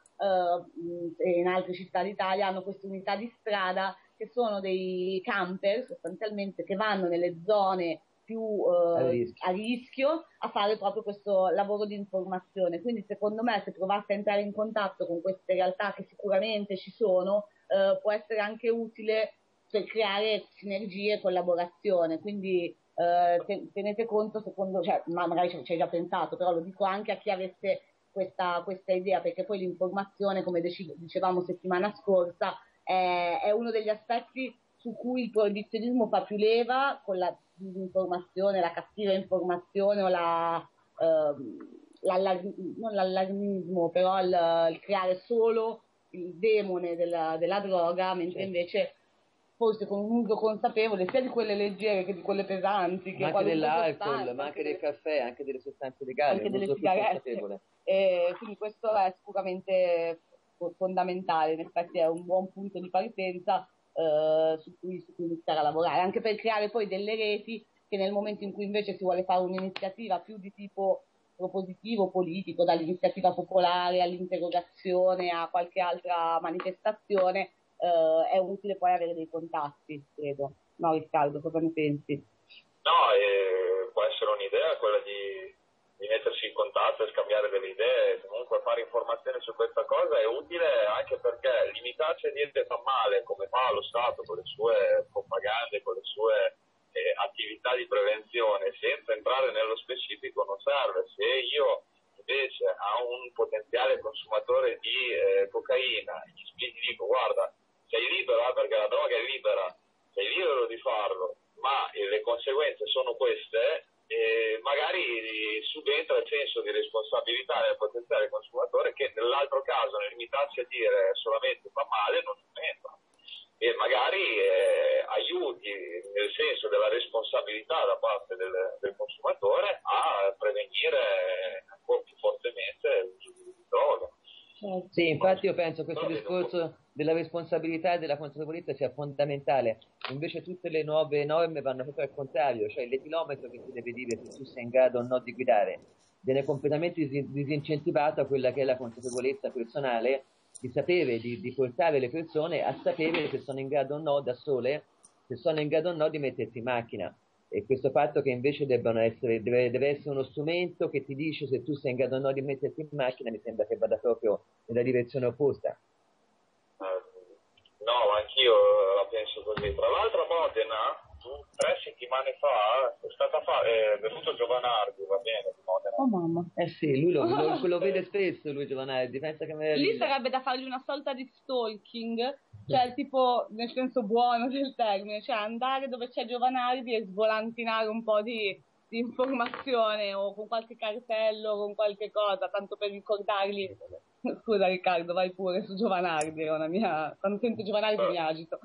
eh, e in altre città d'Italia hanno queste unità di strada che sono dei camper sostanzialmente, che vanno nelle zone più eh, a, rischio. a rischio a fare proprio questo lavoro di informazione. Quindi secondo me, se provaste a entrare in contatto con queste realtà che sicuramente ci sono, eh, può essere anche utile per creare sinergie e collaborazione. Quindi eh, tenete conto, secondo, cioè, ma magari ci hai già pensato, però lo dico anche a chi avesse questa, questa idea, perché poi l'informazione, come dicevamo settimana scorsa, è, è uno degli aspetti su cui il proibizionismo fa più leva, con la disinformazione, la cattiva informazione o la, eh, non l'allarmismo, però il, il creare solo il demone della, della droga, mentre sì. invece forse con un uso consapevole sia di quelle leggere che di quelle pesanti, che ma anche dell'alcol, ma anche del caffè, anche delle sostanze legali, anche delle sigarette. E quindi questo è sicuramente fondamentale, in effetti è un buon punto di partenza Uh, su, cui, su cui iniziare a lavorare, anche per creare poi delle reti che nel momento in cui invece si vuole fare un'iniziativa più di tipo propositivo, politico, dall'iniziativa popolare all'interrogazione a qualche altra manifestazione, uh, è utile poi avere dei contatti, credo. No, Riccardo, cosa ne pensi? No, eh, può essere un'idea quella di di mettersi in contatto e scambiare delle idee, comunque fare informazione su questa cosa è utile, anche perché limitarsi a dire che fa male, come fa lo Stato con le sue propagande, con le sue eh, attività di prevenzione, senza entrare nello specifico non serve. Se io invece a un potenziale consumatore di eh, cocaina gli dico: guarda, sei libero eh, perché la droga è libera, sei libero di farlo, ma eh, le conseguenze sono queste, e magari subentra il senso di responsabilità del potenziale consumatore, che nell'altro caso, nel limitarsi a dire solamente fa male, non subentra, e magari eh, aiuti nel senso della responsabilità da parte del, del consumatore a prevenire ancora più fortemente l'uso di droga. Sì, infatti io penso che questo discorso della responsabilità e della consapevolezza sia fondamentale. Invece tutte le nuove norme vanno proprio al contrario, cioè l'etilometro che ti deve dire se tu sei in grado o no di guidare viene completamente disincentivata quella che è la consapevolezza personale di sapere, di, di portare le persone a sapere se sono in grado o no da sole, se sono in grado o no di mettersi in macchina. E questo fatto che invece debbano essere, deve, deve essere uno strumento che ti dice se tu sei in grado o no di metterti in macchina, mi sembra che vada proprio nella direzione opposta. No, anch'io la penso così. Tra l'altro a Modena, tre settimane fa, è stata fa- è venuto Giovanardi, va bene, di Modena. Oh mamma. Eh sì, lui lo, lo, lo vede spesso, lui Giovanardi, pensa che me Lì sarebbe da fargli una sorta di stalking cioè tipo nel senso buono del termine, cioè andare dove c'è Giovanardi e svolantinare un po' di, di informazione o con qualche cartello, con qualche cosa, tanto per ricordargli. Scusa Riccardo, vai pure su Giovanardi, è una mia... quando sento Giovanardi mi agito.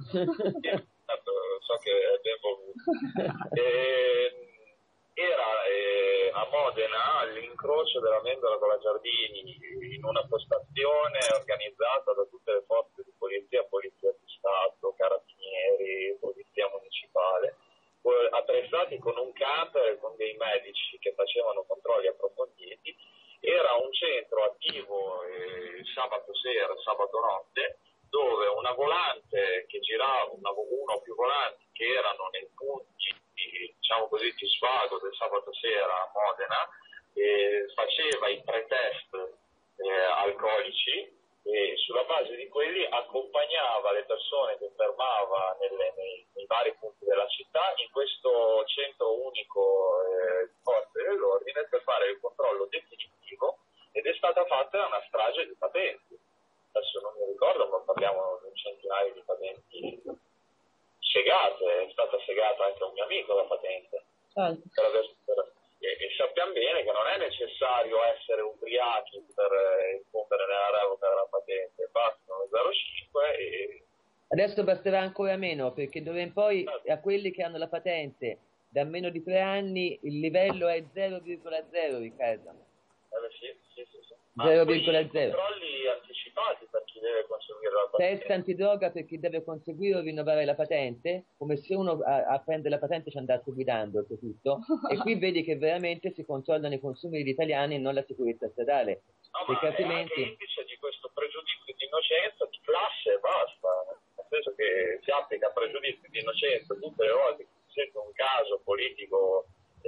So che è ben voluto. E, era eh, a Modena all'incrocio della Mendola con la Giardini, in una postazione organizzata da tutte le forze di polizia, polizia di Stato, carabinieri, polizia municipale, attrezzati con un camper e con dei medici che facevano controlli approfonditi. Era un centro attivo eh, sabato sera, sabato notte, dove una volante che girava, una, uno o più volanti che erano nei punti, diciamo così, di svago del sabato sera a Modena, eh, faceva i pretest eh, alcolici e sulla base di quelli accompagnava le persone che fermava nelle, nei, nei vari punti della città in questo centro unico eh, di forze dell'ordine per fare il controllo definitivo, ed è stata fatta una strage di patenti. Adesso non mi ricordo, ma parliamo di un centinaio di patenti segate, è stata segata anche a un mio amico la patente. Certo. Per adesso, per, e, e sappiamo bene che non è necessario essere ubriachi per eh, incombere nella revoca della patente, bastano zero virgola cinque e... Adesso basterà ancora meno, perché d'ora in poi a quelli che hanno la patente da meno di tre anni il livello è zero virgola zero, Riccardo. Eh, sì, sì, sì, sì. zero virgola zero. Controlli anticipati per chi deve conseguire la patente. Test antidroga per chi deve conseguire o rinnovare la patente, come se uno a, a prendere la patente ci andasse guidando oltretutto. E qui vedi che veramente si controllano i consumi degli italiani e non la sicurezza stradale. No, perché ma altrimenti... è anche indice di questo pregiudizio di innocenza di classe e basta. Nel senso che si applica pregiudizio di innocenza tutte le volte che si sente un caso politico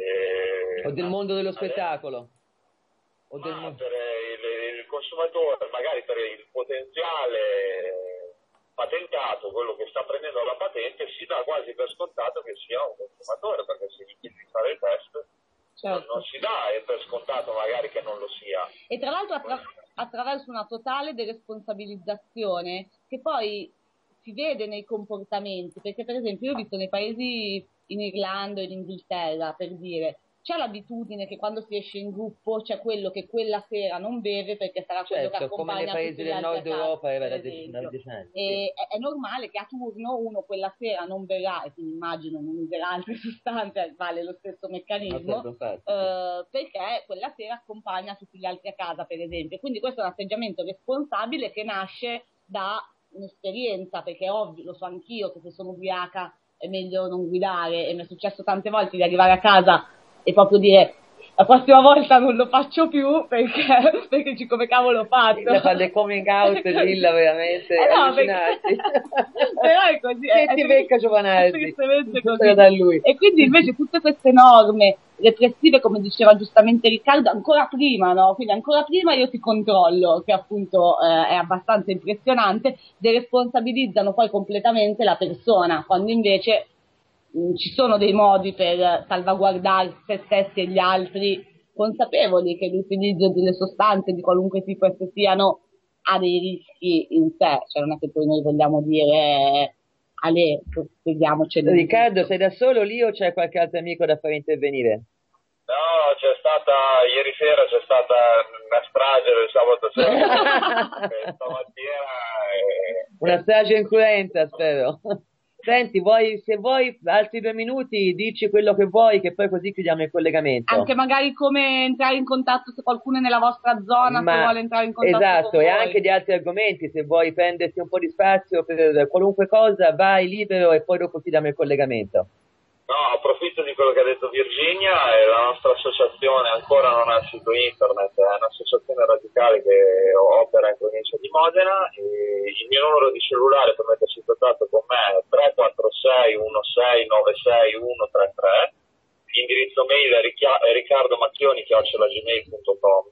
eh, o del mondo dello spettacolo. O del ma mondo... per il, il consumatore, magari per il potenziale patentato, quello che sta prendendo la patente, si dà quasi per scontato che sia un consumatore, perché se gli chiedi di fare il test, certo, non, non si dà per scontato magari che non lo sia. E tra l'altro attra- attraverso una totale deresponsabilizzazione che poi si vede nei comportamenti, perché per esempio io ho visto nei paesi in Irlanda e in Inghilterra, per dire, c'è l'abitudine che quando si esce in gruppo c'è quello che quella sera non beve perché sarà quello certo, che accompagna come nei paesi del nord Europa era da dieci anni. E è, è normale che a turno uno quella sera non berrà, e quindi immagino non userà altre sostanze, vale lo stesso meccanismo, no, certo, infatti, eh, perché quella sera accompagna tutti gli altri a casa, per esempio. Quindi questo è un atteggiamento responsabile che nasce da un'esperienza, perché è ovvio, lo so anch'io, che se sono ubriaca è meglio non guidare, e mi è successo tante volte di arrivare a casa e proprio dire la prossima volta non lo faccio più perché, perché ci come cavolo ho fatto. La fa del coming out Lilla veramente eh no, allucinanti. Però è così, che è, ti è becca Giovanardi così. Da lui. E quindi invece tutte queste norme repressive, come diceva giustamente Riccardo, ancora prima, no? Quindi ancora prima io ti controllo, che appunto eh, è abbastanza impressionante, deresponsabilizzano poi completamente la persona, quando invece ci sono dei modi per salvaguardare se stessi e gli altri, consapevoli che l'utilizzo delle sostanze di qualunque tipo esse siano ha dei rischi in sé, cioè non è che poi noi vogliamo dire Ale, spieghiamocelo. Riccardo, sei da solo lì o c'è qualche altro amico da far intervenire? No, c'è stata, ieri sera c'è stata una strage del sabato sera, stamattina... È... Una strage incruenta, spero. Senti, vuoi, se vuoi altri due minuti dici quello che vuoi, che poi così chiudiamo il collegamento. Anche magari come entrare in contatto, se qualcuno è nella vostra zona, Ma, se vuole entrare in contatto esatto, con e voi. anche di altri argomenti, se vuoi prenderti un po' di spazio per qualunque cosa, vai libero e poi dopo chiudiamo il collegamento. No, approfitto di quello che ha detto Virginia, e la nostra associazione ancora non ha il sito internet, è un'associazione radicale che opera in provincia di Modena, e il mio numero di cellulare per mettersi in contatto con me è tre quattro sei uno sei nove sei uno tre tre, l'indirizzo mail è riccardomacchioni chiocciola gmail punto com.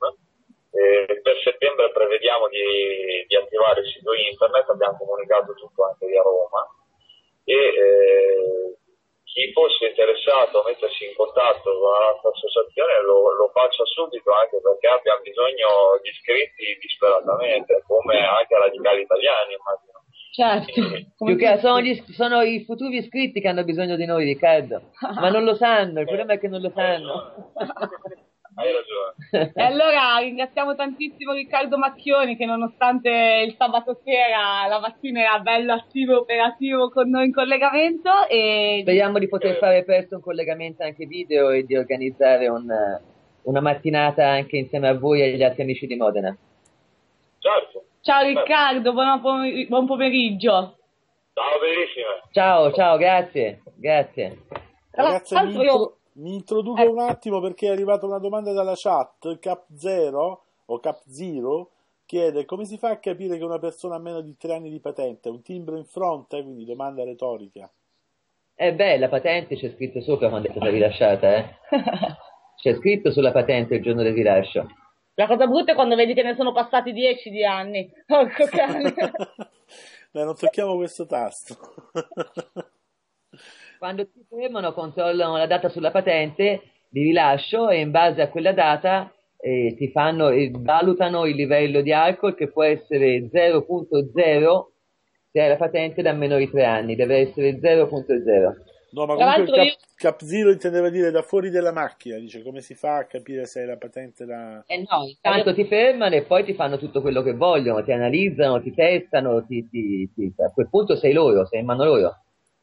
Per settembre prevediamo di, di attivare il sito internet, abbiamo comunicato tutto anche via Roma, e eh, chi fosse interessato a mettersi in contatto con la nostra associazione lo, lo faccia subito, anche perché abbiamo bisogno di iscritti disperatamente, come anche radicali italiani, immagino. Certo. Più che sono, gli, sono i futuri iscritti che hanno bisogno di noi, Riccardo, ma non lo sanno, il problema è che non lo sanno. Hai ragione. E allora ringraziamo tantissimo Riccardo Macchioni che nonostante il sabato sera, la mattina era bello attivo e operativo con noi in collegamento e speriamo di poter fare presto un collegamento anche video e di organizzare un, una mattinata anche insieme a voi e agli altri amici di Modena. Certo. Ciao Riccardo, buon, buon pomeriggio. Ciao, bellissima. Ciao, ciao, grazie, grazie. Ragazzi, mi, intro- mi introduco eh. un attimo perché è arrivata una domanda dalla chat. Cap zero o Cap zero chiede come si fa a capire che una persona ha meno di tre anni di patente? Un timbro in fronte, quindi domanda retorica. Eh beh, la patente c'è scritto sopra quando è stata rilasciata, eh? C'è scritto sulla patente il giorno del rilascio. La cosa brutta è quando vedi che ne sono passati dieci di anni. Porco cane. Dai, non tocchiamo questo tasto. Quando ti fermano, controllano la data sulla patente di rilascio e in base a quella data eh, ti fanno e valutano il livello di alcol, che può essere zero virgola zero se hai la patente da meno di tre anni, deve essere zero virgola zero. No, ma comunque il cap, io... cap zero intendeva dire da fuori della macchina, dice come si fa a capire se hai la patente da... Eh no, intanto ti fermano e poi ti fanno tutto quello che vogliono, ti analizzano, ti testano, ti, ti, ti... a quel punto sei loro, sei in mano loro.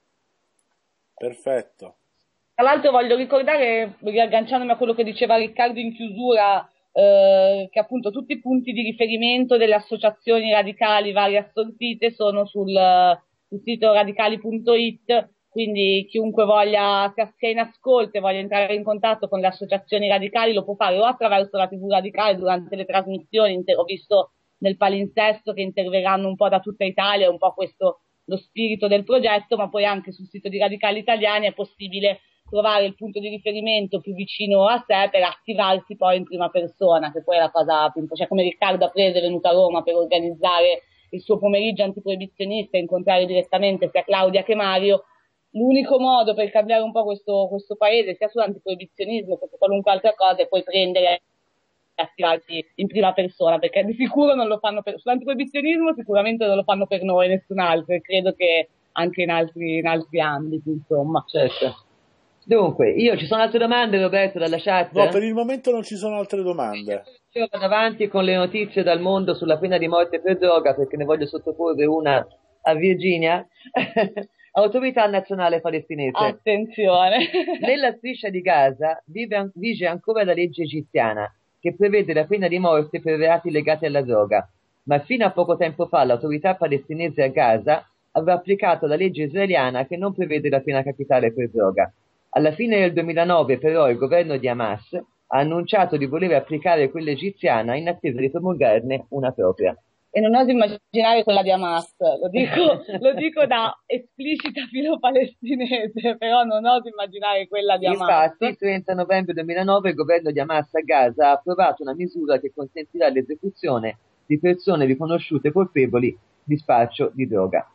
Perfetto. Tra l'altro voglio ricordare, riagganciandomi a quello che diceva Riccardo in chiusura, eh, che appunto tutti i punti di riferimento delle associazioni radicali varie assortite sono sul, sul sito radicali punto it. Quindi chiunque voglia, sia in ascolto e voglia entrare in contatto con le associazioni radicali lo può fare o attraverso la tivù Radicale durante le trasmissioni. Ho visto nel palinsesto che interverranno un po' da tutta Italia, un po' questo lo spirito del progetto, ma poi anche sul sito di Radicali Italiani è possibile trovare il punto di riferimento più vicino a sé per attivarsi poi in prima persona, che poi è la cosa più importante. Cioè, come Riccardo ha preso, è venuto a Roma per organizzare il suo pomeriggio antiproibizionista e incontrare direttamente sia Claudia che Mario. L'unico modo per cambiare un po' questo, questo paese, sia sull'antiproibizionismo che su qualunque altra cosa, è poi prendere e attivarsi in prima persona, perché di sicuro non lo fanno per sull'antiproibizionismo, sicuramente non lo fanno per noi, nessun altro, e credo che anche in altri, in altri ambiti, insomma. Certo. Dunque, io ci sono altre domande, Roberto, dalla chat? No, per il momento non ci sono altre domande. Io vado avanti con le notizie dal mondo sulla pena di morte per droga, perché ne voglio sottoporre una a Virginia. Autorità nazionale palestinese. Attenzione. Nella striscia di Gaza vive, vige ancora la legge egiziana che prevede la pena di morte per reati legati alla droga, ma fino a poco tempo fa l'autorità palestinese a Gaza aveva applicato la legge israeliana che non prevede la pena capitale per droga. Alla fine del duemilanove però il governo di Hamas ha annunciato di voler applicare quella egiziana in attesa di promulgarne una propria. E non oso immaginare quella di Hamas, lo dico, lo dico da esplicita filo-palestinese, però non oso immaginare quella di Hamas. Infatti, il trenta novembre duemilanove il governo di Hamas a Gaza ha approvato una misura che consentirà l'esecuzione di persone riconosciute colpevoli di spaccio di droga.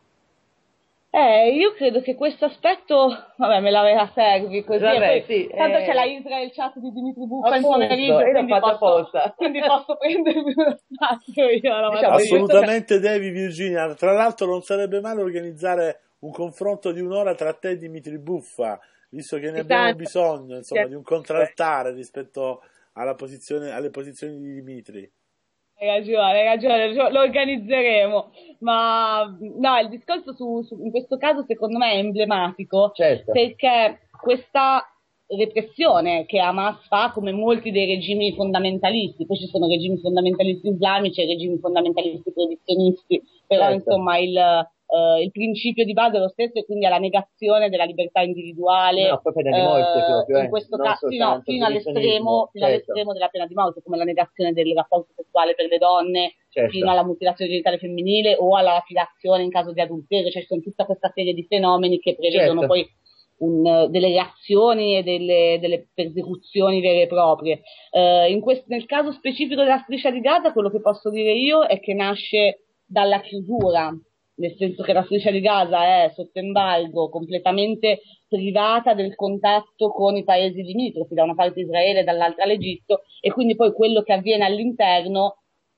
Eh, io credo che questo aspetto, vabbè, me la servi così. Vabbè, poi, sì, tanto eh... c'è la Israel chat di Dimitri Buffa in Appunto, pomeriggio, quindi posso, possa. quindi posso prendermi uno spazio io. Diciamo, assolutamente devi, Virginia. Tra l'altro non sarebbe male organizzare un confronto di un'ora tra te e Dimitri Buffa, visto che ne abbiamo tanto. bisogno, insomma, Sì. di un contraltare rispetto alla posizione, alle posizioni di Dimitri. Hai ragione, hai ragione, lo organizzeremo, ma no, il discorso su, su, in questo caso secondo me è emblematico, certo. Perché questa repressione che Hamas fa, come molti dei regimi fondamentalisti, poi ci sono regimi fondamentalisti islamici e regimi fondamentalisti proibizionisti, però certo. insomma il, uh, il principio di base è lo stesso e quindi è la negazione della libertà individuale. No, poi pena di morte uh, proprio, in questo eh, caso sì, no, fino all'estremo, fino certo. all'estremo della pena di morte, come la negazione del rapporto sessuale per le donne, certo. fino alla mutilazione genitale femminile o alla lapidazione in caso di adulterio, cioè ci sono tutta questa serie di fenomeni che prevedono certo. poi un, delle reazioni e delle, delle persecuzioni vere e proprie. Uh, in questo, nel caso specifico della striscia di Gaza, quello che posso dire io è che nasce dalla chiusura, nel senso che la striscia di Gaza è sotto embargo, completamente privata del contatto con i paesi limitrofi, da una parte Israele e dall'altra l'Egitto, e quindi poi quello che avviene all'interno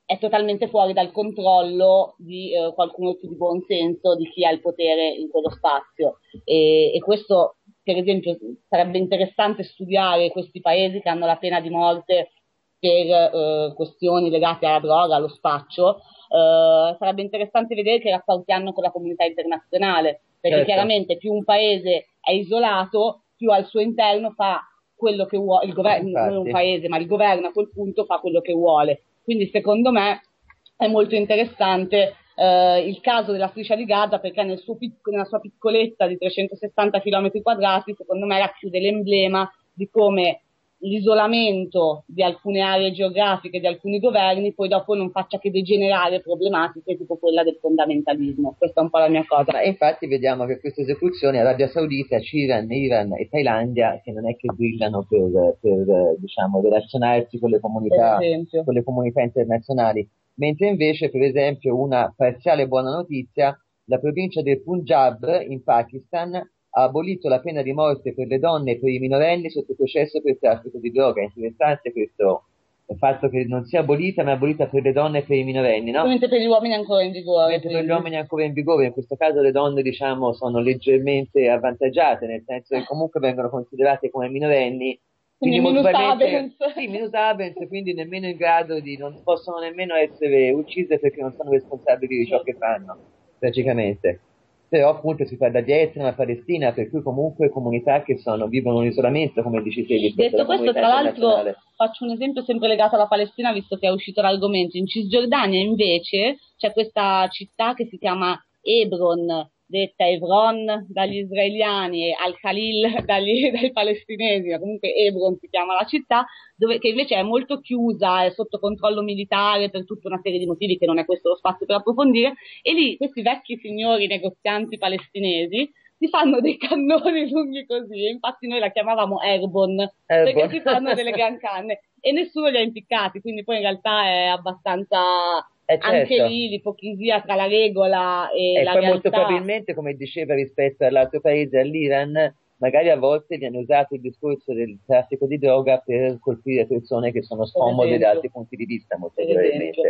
è totalmente fuori dal controllo di eh, qualcuno più di buon senso, di chi ha il potere in quello spazio. E, e questo, per esempio, sarebbe interessante studiare questi paesi che hanno la pena di morte per eh, questioni legate alla droga, allo spaccio. Eh, sarebbe interessante vedere che rapporti hanno con la comunità internazionale, perché certo. chiaramente più un paese è isolato, più al suo interno fa quello che vuole, il governo, Infatti. non un paese, ma il governo a quel punto fa quello che vuole. Quindi secondo me è molto interessante eh, il caso della Striscia di Gaza, perché nel suo pic- nella sua piccolezza di trecentosessanta chilometri quadrati, secondo me racchiude l'emblema di come l'isolamento di alcune aree geografiche, di alcuni governi, poi dopo non faccia che degenerare problematiche tipo quella del fondamentalismo. Questa è un po' la mia cosa. Ma infatti vediamo che queste esecuzioni Arabia Saudita, Iran, Iran e Thailandia, che non è che brillano per, per diciamo, relazionarsi con le comunità, con le comunità internazionali, mentre invece, per esempio, una parziale buona notizia, la provincia del Punjab in Pakistan ha abolito la pena di morte per le donne e per i minorenni sotto processo per traffico di droga. È interessante questo, il fatto che non sia abolita, ma è abolita per le donne e per i minorenni, no? Mentre per gli uomini è ancora in vigore. Mentre per gli uomini è ancora in vigore. In questo caso le donne, diciamo, sono leggermente avvantaggiate, nel senso che comunque vengono considerate come minorenni, quindi, quindi minus abens. Sì, minus abens, quindi nemmeno in grado di, non possono nemmeno essere uccise perché non sono responsabili di ciò che fanno, praticamente. Però appunto si parla di Etna, Palestina, per cui comunque comunità che sono, vivono in isolamento, come dici te. Detto questo, tra l'altro, faccio un esempio sempre legato alla Palestina, visto che è uscito l'argomento. In Cisgiordania invece c'è questa città che si chiama Hebron, detta Hebron dagli israeliani e Al-Khalil dagli, dai palestinesi, ma comunque Hebron si chiama la città, dove, che invece è molto chiusa, è sotto controllo militare per tutta una serie di motivi che non è questo lo spazio per approfondire, e lì questi vecchi signori negozianti palestinesi si fanno dei cannoni lunghi così, e infatti noi la chiamavamo Airborne, Airborne. perché si fanno delle gran canne, e nessuno li ha impiccati, quindi poi in realtà è abbastanza... Eh certo. Anche lì l'ipocrisia tra la regola e, e la poi realtà. Molto probabilmente, come diceva rispetto all'altro paese, all'Iran, magari a volte viene usato il discorso del traffico di droga per colpire persone che sono scomode da altri punti di vista, molto probabilmente.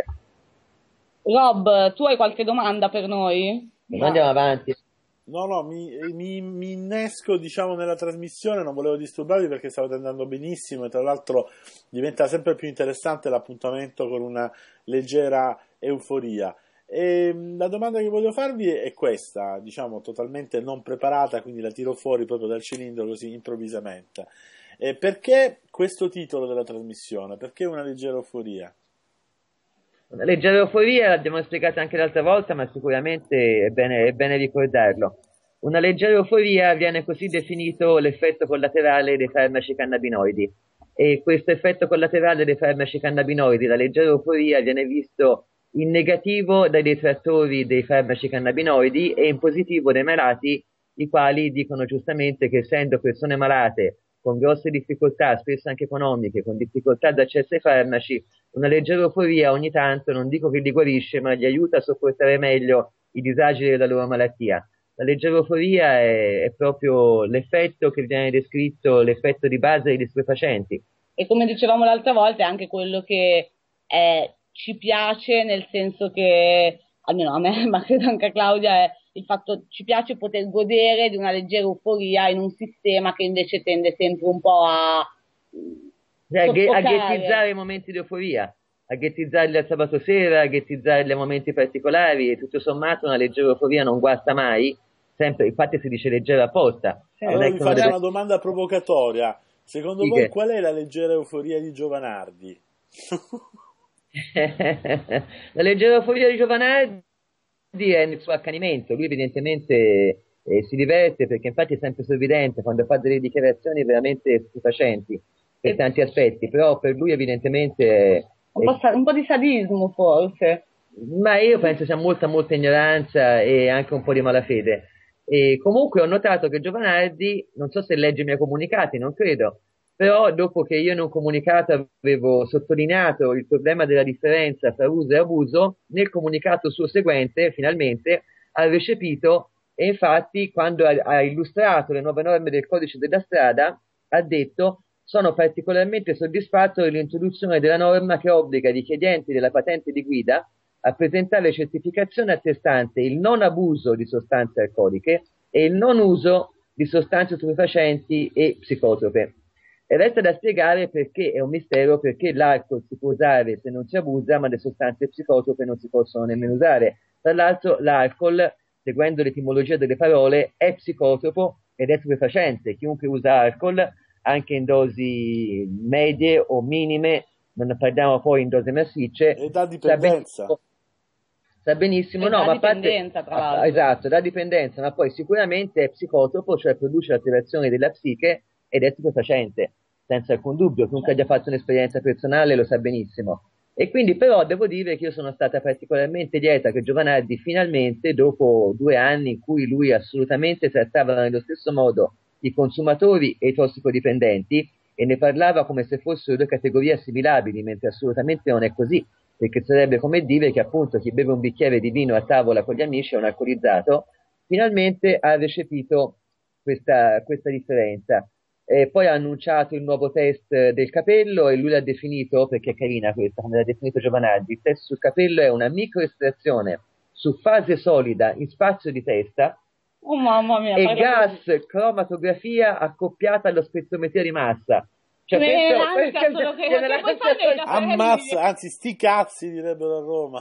Rob, tu hai qualche domanda per noi? No. Andiamo avanti. No, no, mi, mi, mi innesco, diciamo, nella trasmissione, non volevo disturbarvi perché state andando benissimo e tra l'altro diventa sempre più interessante l'appuntamento con una leggera euforia. E la domanda che voglio farvi è questa, diciamo, totalmente non preparata, quindi la tiro fuori proprio dal cilindro così improvvisamente. E perché questo titolo della trasmissione? Perché una leggera euforia? Una leggera euforia l'abbiamo spiegato anche l'altra volta, ma sicuramente è bene, è bene ricordarlo. Una leggera euforia viene così definito l'effetto collaterale dei farmaci cannabinoidi, e questo effetto collaterale dei farmaci cannabinoidi, la leggera euforia, viene visto in negativo dai detrattori dei farmaci cannabinoidi e in positivo dai malati, i quali dicono giustamente che essendo persone malate con grosse difficoltà, spesso anche economiche, con difficoltà d'accesso ai farmaci, una leggera euforia ogni tanto, non dico che li guarisce, ma gli aiuta a sopportare meglio i disagi della loro malattia. La leggera euforia è, è proprio l'effetto che viene descritto, l'effetto di base degli stupefacenti. E come dicevamo l'altra volta, è anche quello che è, ci piace, nel senso che, almeno a me, ma credo anche a Claudia, è il fatto ci piace poter godere di una leggera euforia in un sistema che invece tende sempre un po' a a, ghe- a ghettizzare i momenti di euforia, a ghettizzarli al sabato sera, a ghettizzarli a momenti particolari, e tutto sommato una leggera euforia non guasta mai, sempre, infatti si dice leggera apposta. Allora vi faccio deve... una domanda provocatoria, secondo sì, voi che... qual è la leggera euforia di Giovanardi? La leggera euforia di Giovanardi è nel suo accanimento. Lui evidentemente eh, si diverte, perché infatti è sempre sorridente quando fa delle dichiarazioni veramente stupefacenti per tanti aspetti, però per lui evidentemente è, un, po sa- un po' di sadismo forse, ma io penso sia molta molta ignoranza e anche un po' di malafede. E comunque ho notato che Giovanardi, non so se legge i miei comunicati, non credo, però dopo che io in un comunicato avevo sottolineato il problema della differenza tra uso e abuso, nel comunicato suo seguente finalmente ha recepito, e infatti quando ha, ha illustrato le nuove norme del codice della strada ha detto: sono particolarmente soddisfatto dell'introduzione della norma che obbliga i richiedenti della patente di guida a presentare certificazione attestante il non abuso di sostanze alcoliche e il non uso di sostanze stupefacenti e psicotrope. E resta da spiegare perché, è un mistero, perché l'alcol si può usare se non si abusa, ma le sostanze psicotrope non si possono nemmeno usare. Tra l'altro l'alcol, seguendo l'etimologia delle parole, è psicotropo ed è stupefacente. Chiunque usa alcol, anche in dosi medie o minime, non ne parliamo poi in dosi massicce, e dà dipendenza. Sa benissimo, e no, da ma dipendenza, parte, tra l'altro. esatto, da dipendenza, ma poi sicuramente è psicotropo, cioè produce l'attivazione della psiche ed è stupefacente, senza alcun dubbio, chiunque abbia fatto un'esperienza personale lo sa benissimo. E quindi però devo dire che io sono stata particolarmente lieta che Giovanardi finalmente, dopo due anni in cui lui assolutamente trattava nello stesso modo i consumatori e i tossicodipendenti e ne parlava come se fossero due categorie assimilabili, mentre assolutamente non è così, perché sarebbe come dire che appunto chi beve un bicchiere di vino a tavola con gli amici è un alcolizzato, finalmente ha recepito questa, questa differenza. E poi ha annunciato il nuovo test del capello e lui l'ha definito, perché è carina questa, come l'ha definito Giovanardi, il test sul capello è una microestrazione su fase solida in spazio di testa, oh, mamma mia, e gas così. Cromatografia accoppiata allo spezzometria di massa. Cioè, questo, questo, che, che ammazza, anzi sti cazzi direbbero a Roma.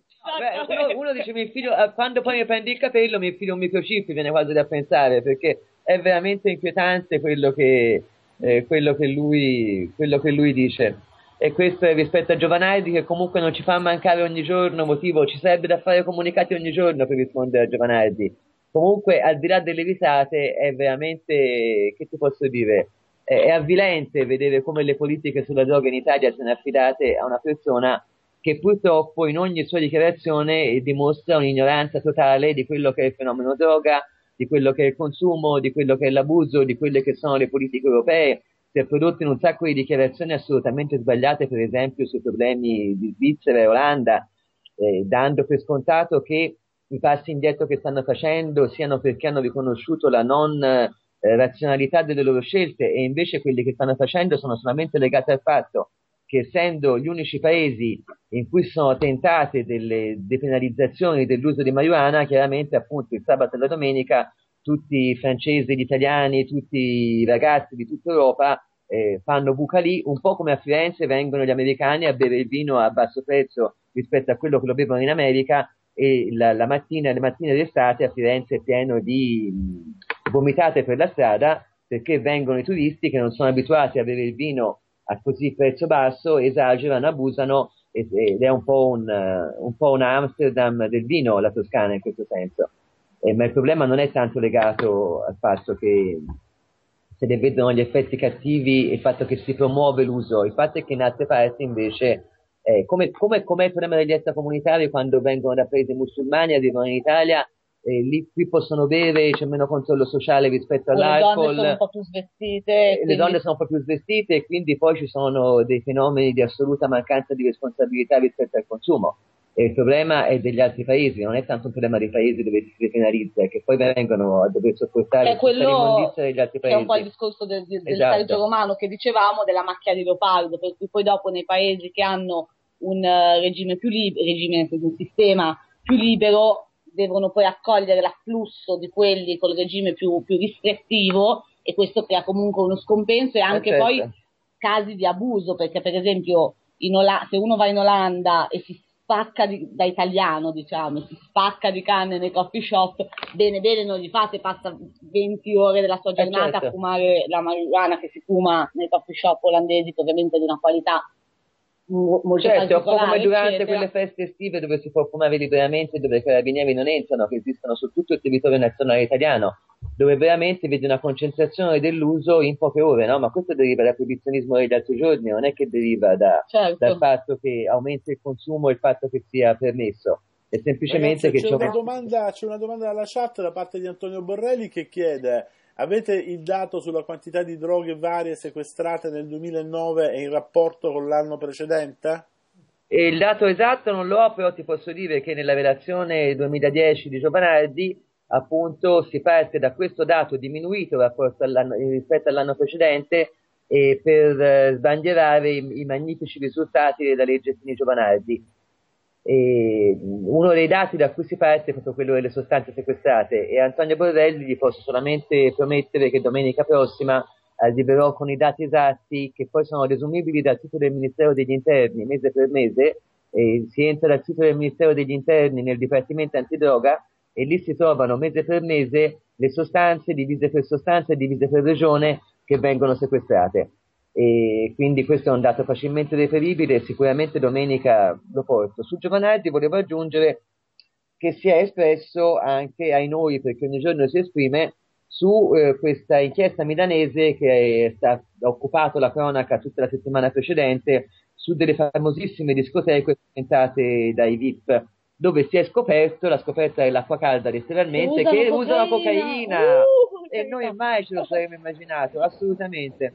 Beh, uno, uno dice mi infilo, quando poi mi prendi il capello mi infilo un microchip, viene quasi da pensare, perché è veramente inquietante quello che, eh, quello che lui quello che lui dice. E questo è rispetto a Giovanardi, che comunque non ci fa mancare ogni giorno motivo, ci sarebbe da fare comunicati ogni giorno per rispondere a Giovanardi. Comunque, al di là delle risate, è veramente, che ti posso dire, è, è avvilente vedere come le politiche sulla droga in Italia siano affidate a una persona che purtroppo in ogni sua dichiarazione dimostra un'ignoranza totale di quello che è il fenomeno droga, di quello che è il consumo, di quello che è l'abuso, di quelle che sono le politiche europee. Si è prodotto in un sacco di dichiarazioni assolutamente sbagliate, per esempio sui problemi di Svizzera e Olanda, eh, dando per scontato che i passi indietro che stanno facendo siano perché hanno riconosciuto la non eh, razionalità delle loro scelte, e invece quelli che stanno facendo sono solamente legati al fatto che, essendo gli unici paesi in cui sono tentate delle depenalizzazioni dell'uso di marijuana, chiaramente appunto il sabato e la domenica tutti i francesi, gli italiani, tutti i ragazzi di tutta Europa eh, fanno buca lì, un po' come a Firenze vengono gli americani a bere il vino a basso prezzo rispetto a quello che lo bevono in America, e la, la mattina, le mattine d'estate a Firenze è pieno di mh, vomitate per la strada, perché vengono i turisti che non sono abituati a bere il vino a così prezzo basso, esagerano, abusano, ed è un po' un, un po' una Amsterdam del vino, la Toscana, in questo senso. Eh, ma il problema non è tanto legato al fatto che se ne vedono gli effetti cattivi e il fatto che si promuove l'uso, il fatto è che in altre parti invece, eh, come, come, come il problema degli extracomunitari quando vengono da paesi musulmani, arrivano in Italia, eh, lì qui possono bere, c'è meno controllo sociale rispetto all'alcol, le donne sono un po' più svestite, eh, quindi... le donne sono un po' più svestite, e quindi poi ci sono dei fenomeni di assoluta mancanza di responsabilità rispetto al consumo. E il problema è degli altri paesi, non è tanto un problema dei paesi dove si depenalizza, che poi vengono a dover sopportare tutta l'immondizia degli altri paesi. È un po' il paesi. discorso del, del, del Esatto. saggio romano che dicevamo, della macchia di leopardo, per cui poi dopo nei paesi che hanno un uh, regime più libero, regime, un sistema più libero, devono poi accogliere l'afflusso di quelli col regime più, più restrittivo, e questo crea comunque uno scompenso e anche eh certo. poi casi di abuso, perché per esempio in Ola- se uno va in Olanda e si spacca di, da italiano, diciamo, si spacca di canne nei coffee shop, bene bene non gli fate, passa venti ore della sua giornata eh certo. a fumare la marijuana che si fuma nei coffee shop olandesi, che ovviamente è di una qualità molto certo, è un po' come durante eccetera. quelle feste estive dove si può fumare liberamente, dove i carabinieri non entrano, che esistono su tutto il territorio nazionale italiano, dove veramente vedi una concentrazione dell'uso in poche ore, no? Ma questo deriva dal proibizionismo degli altri giorni, non è che deriva da, certo. dal fatto che aumenta il consumo e il fatto che sia permesso, è semplicemente Ragazzi, che c'è c'è una, domanda, c'è una domanda dalla chat da parte di Antonio Borrelli che chiede: avete il dato sulla quantità di droghe varie sequestrate nel duemilanove e in rapporto con l'anno precedente? E il dato esatto non lo ho, però ti posso dire che nella relazione duemiladieci di Giovanardi appunto si parte da questo dato diminuito rispetto all'anno, rispetto all'anno precedente, e per eh, sbandierare i, i magnifici risultati della legge Fini-Giovanardi. E uno dei dati da cui si parte è proprio quello delle sostanze sequestrate, e Antonio Borrelli gli posso solamente promettere che domenica prossima arriverò con i dati esatti, che poi sono desumibili dal sito del Ministero degli Interni mese per mese. E si entra dal sito del Ministero degli Interni nel Dipartimento Antidroga e lì si trovano mese per mese le sostanze divise per sostanza e divise per regione che vengono sequestrate. E quindi questo è un dato facilmente reperibile e sicuramente domenica lo porto. Su Giovanardi volevo aggiungere che si è espresso anche ai noi, perché ogni giorno si esprime, su eh, questa inchiesta milanese che è sta, ha occupato la cronaca tutta la settimana precedente, su delle famosissime discoteche frequentate dai V I P, dove si è scoperto, la scoperta dell'acqua calda letteralmente, che usano cocaina, uh, e noi mai ce lo saremmo immaginato, assolutamente.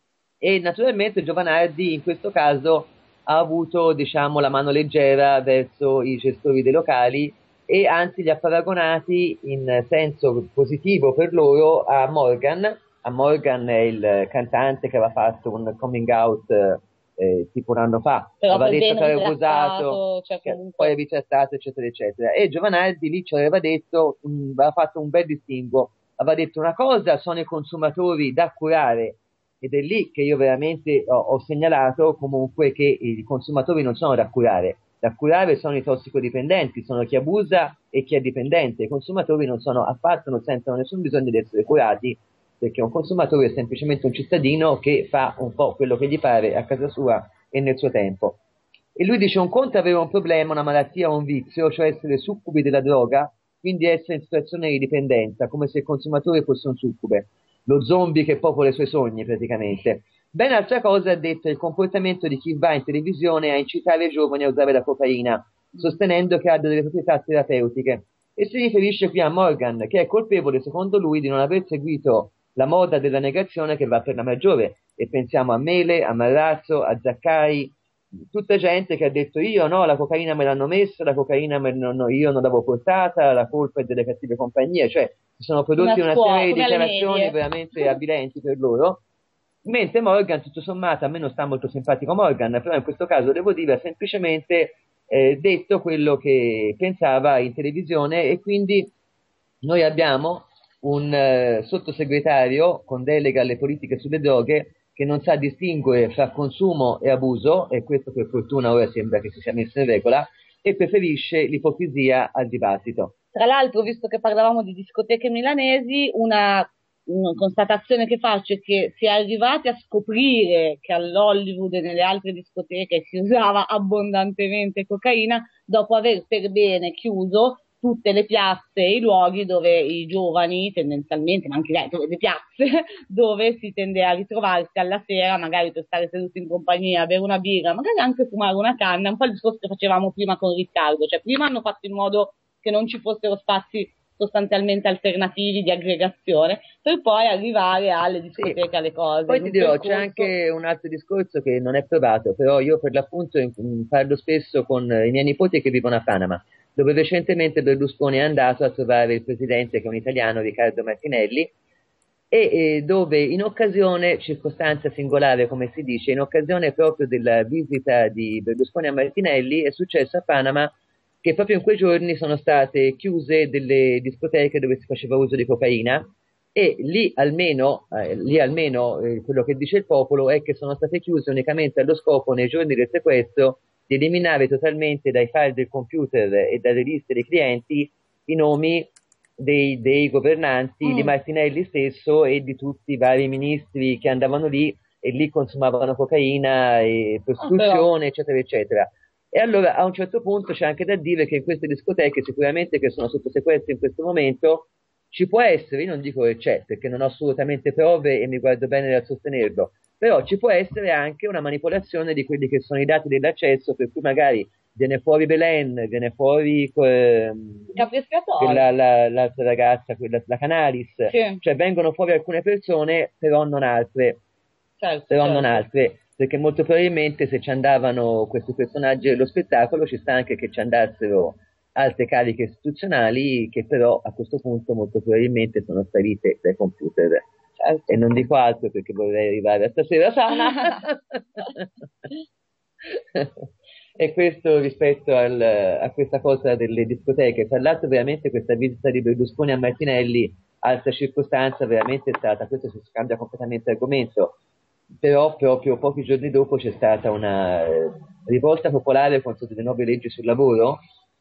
E naturalmente Giovanardi in questo caso ha avuto, diciamo, la mano leggera verso i gestori dei locali, e anzi li ha paragonati in senso positivo per loro a Morgan. A Morgan è il cantante che aveva fatto un coming out eh, tipo un anno fa, però aveva detto che aveva abusato, cioè comunque... poi ritrattato eccetera eccetera, e Giovanardi lì ci aveva detto, mh, aveva fatto un bel distinguo, aveva detto una cosa sono i consumatori da curare, ed è lì che io veramente ho, ho segnalato comunque che i consumatori non sono da curare. Da curare sono i tossicodipendenti, sono chi abusa e chi è dipendente. I consumatori non sono affatto, non sentono nessun bisogno di essere curati, perché un consumatore è semplicemente un cittadino che fa un po' quello che gli pare a casa sua e nel suo tempo. E lui dice: un conto è avere un problema, una malattia o un vizio, cioè essere succubi della droga, quindi essere in situazione di dipendenza, come se il consumatore fosse un succube, lo zombie che popola i suoi sogni praticamente. Ben altra cosa ha detto il comportamento di chi va in televisione a incitare i giovani a usare la cocaina, sostenendo che ha delle proprietà terapeutiche, e si riferisce qui a Morgan, che è colpevole secondo lui di non aver seguito la moda della negazione che va per la maggiore, e pensiamo a Mele, a Marrazzo, a Zaccai, tutta gente che ha detto io no, la cocaina me l'hanno messa, la cocaina me non, io non l'avevo portata, la colpa è delle cattive compagnie, cioè si sono prodotti una, una serie di dichiarazioni veramente avvilenti per loro. Mentre Morgan, tutto sommato, a me non sta molto simpatico Morgan, però in questo caso devo dire ha semplicemente eh, detto quello che pensava in televisione, e quindi noi abbiamo un eh, sottosegretario con delega alle politiche sulle droghe che non sa distinguere fra consumo e abuso, e questo per fortuna ora sembra che si sia messo in regola, e preferisce l'ipocrisia al dibattito. Tra l'altro, visto che parlavamo di discoteche milanesi, una una constatazione che faccio è che si è arrivati a scoprire che all'Hollywood e nelle altre discoteche si usava abbondantemente cocaina dopo aver per bene chiuso tutte le piazze e i luoghi dove i giovani tendenzialmente, ma anche le piazze dove si tende a ritrovarsi alla sera, magari per stare seduti in compagnia, bere una birra, magari anche fumare una canna, un po' il discorso che facevamo prima con Riccardo, cioè prima hanno fatto in modo che non ci fossero spazi sostanzialmente alternativi di aggregazione, per poi arrivare alle discoteche, sì, alle cose. Poi ti dirò, percorso... c'è anche un altro discorso che non è provato, però io per l'appunto parlo spesso con i miei nipoti che vivono a Panama, dove recentemente Berlusconi è andato a trovare il presidente, che è un italiano, Riccardo Martinelli, e, e dove in occasione, circostanza singolare come si dice, in occasione proprio della visita di Berlusconi a Martinelli, è successo a Panama che proprio in quei giorni sono state chiuse delle discoteche dove si faceva uso di cocaina, e lì almeno, eh, lì almeno eh, quello che dice il popolo è che sono state chiuse unicamente allo scopo, nei giorni del sequestro, di eliminare totalmente dai file del computer e dalle liste dei clienti i nomi dei, dei governanti, mm. di Martinelli stesso e di tutti i vari ministri che andavano lì e lì consumavano cocaina e prostituzione, oh, eccetera eccetera. E allora a un certo punto c'è anche da dire che in queste discoteche, sicuramente che sono sotto sequestro in questo momento, ci può essere, io non dico che c'è, perché non ho assolutamente prove e mi guardo bene dal sostenerlo, però ci può essere anche una manipolazione di quelli che sono i dati dell'accesso, per cui magari viene fuori Belen, viene fuori eh, la, la, l'altra ragazza, quella, la Canalis, sì. Cioè vengono fuori alcune persone, però non altre, certo, però certo. non altre. Perché molto probabilmente se ci andavano questi personaggi dello spettacolo ci sta anche che ci andassero altre cariche istituzionali che però a questo punto molto probabilmente sono sparite dai computer. e non dico altro perché vorrei arrivare a stasera sana. E questo rispetto al, a questa cosa delle discoteche. Tra l'altro veramente questa visita di Berlusconi a Martinelli, altra circostanza, veramente è stata, questo si cambia completamente argomento, però proprio pochi giorni dopo c'è stata una eh, rivolta popolare contro delle nuove leggi sul lavoro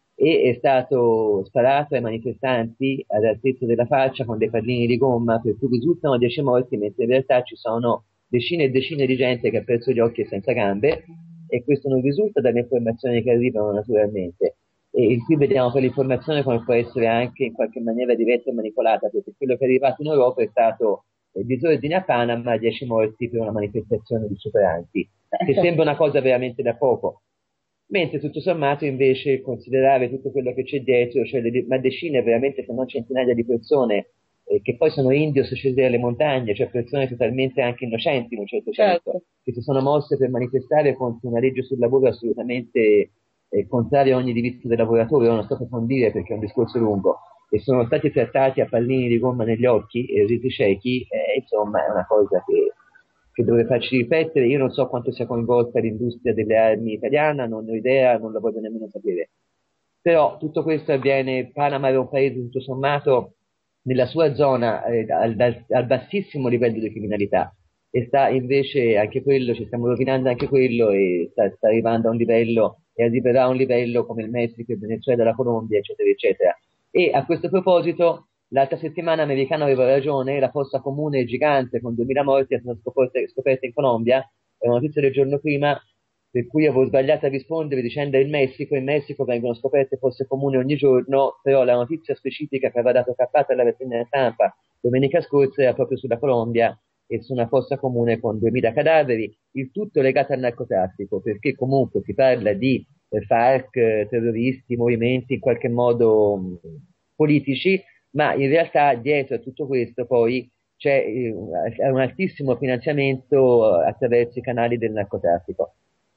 e è stato sparato ai manifestanti all'altezza della faccia con dei pallini di gomma, per cui risultano dieci morti, mentre in realtà ci sono decine e decine di gente che ha perso gli occhi e senza gambe, e questo non risulta dalle informazioni che arrivano naturalmente. E qui vediamo per l'informazione come può essere anche in qualche maniera diretta e manipolata, perché quello che è arrivato in Europa è stato eh, disordine a Panama, dieci morti per una manifestazione di superanti, che sembra una cosa veramente da poco. Mentre tutto sommato invece considerare tutto quello che c'è dietro, cioè le, ma decine veramente se non centinaia di persone eh, che poi sono indios scesi dalle montagne, cioè persone totalmente anche innocenti in un certo senso, certo, che si sono mosse per manifestare contro una legge sul lavoro assolutamente eh, contraria a ogni diritto del lavoratore. Io non sto per approfondire perché è un discorso lungo, e sono stati trattati a pallini di gomma negli occhi e riti ciechi, eh, insomma è una cosa che che dovrebbe farci riflettere. Io non so quanto sia coinvolta l'industria delle armi italiana, non ho idea, non la voglio nemmeno sapere. Però tutto questo avviene, Panama è un paese tutto sommato nella sua zona eh, al, al bassissimo livello di criminalità, e sta invece anche quello, ci stiamo rovinando anche quello, e sta, sta arrivando a un livello e arriverà a un livello come il Messico, il Venezuela, la Colombia, eccetera, eccetera. E a questo proposito l'altra settimana americano aveva ragione, la fossa comune gigante con duemila morti è stata scoperta, scoperta in Colombia, è una notizia del giorno prima, per cui avevo sbagliato a rispondere dicendo il Messico, in Messico vengono scoperte fosse comuni ogni giorno, però la notizia specifica che aveva dato cappata alla rassegna stampa domenica scorsa era proprio sulla Colombia e su una fossa comune con duemila cadaveri, il tutto legato al narcotraffico, perché comunque si parla di eh, FARC, eh, terroristi, movimenti in qualche modo mh, politici, ma in realtà dietro a tutto questo poi c'è eh, un altissimo finanziamento attraverso i canali del narcotraffico.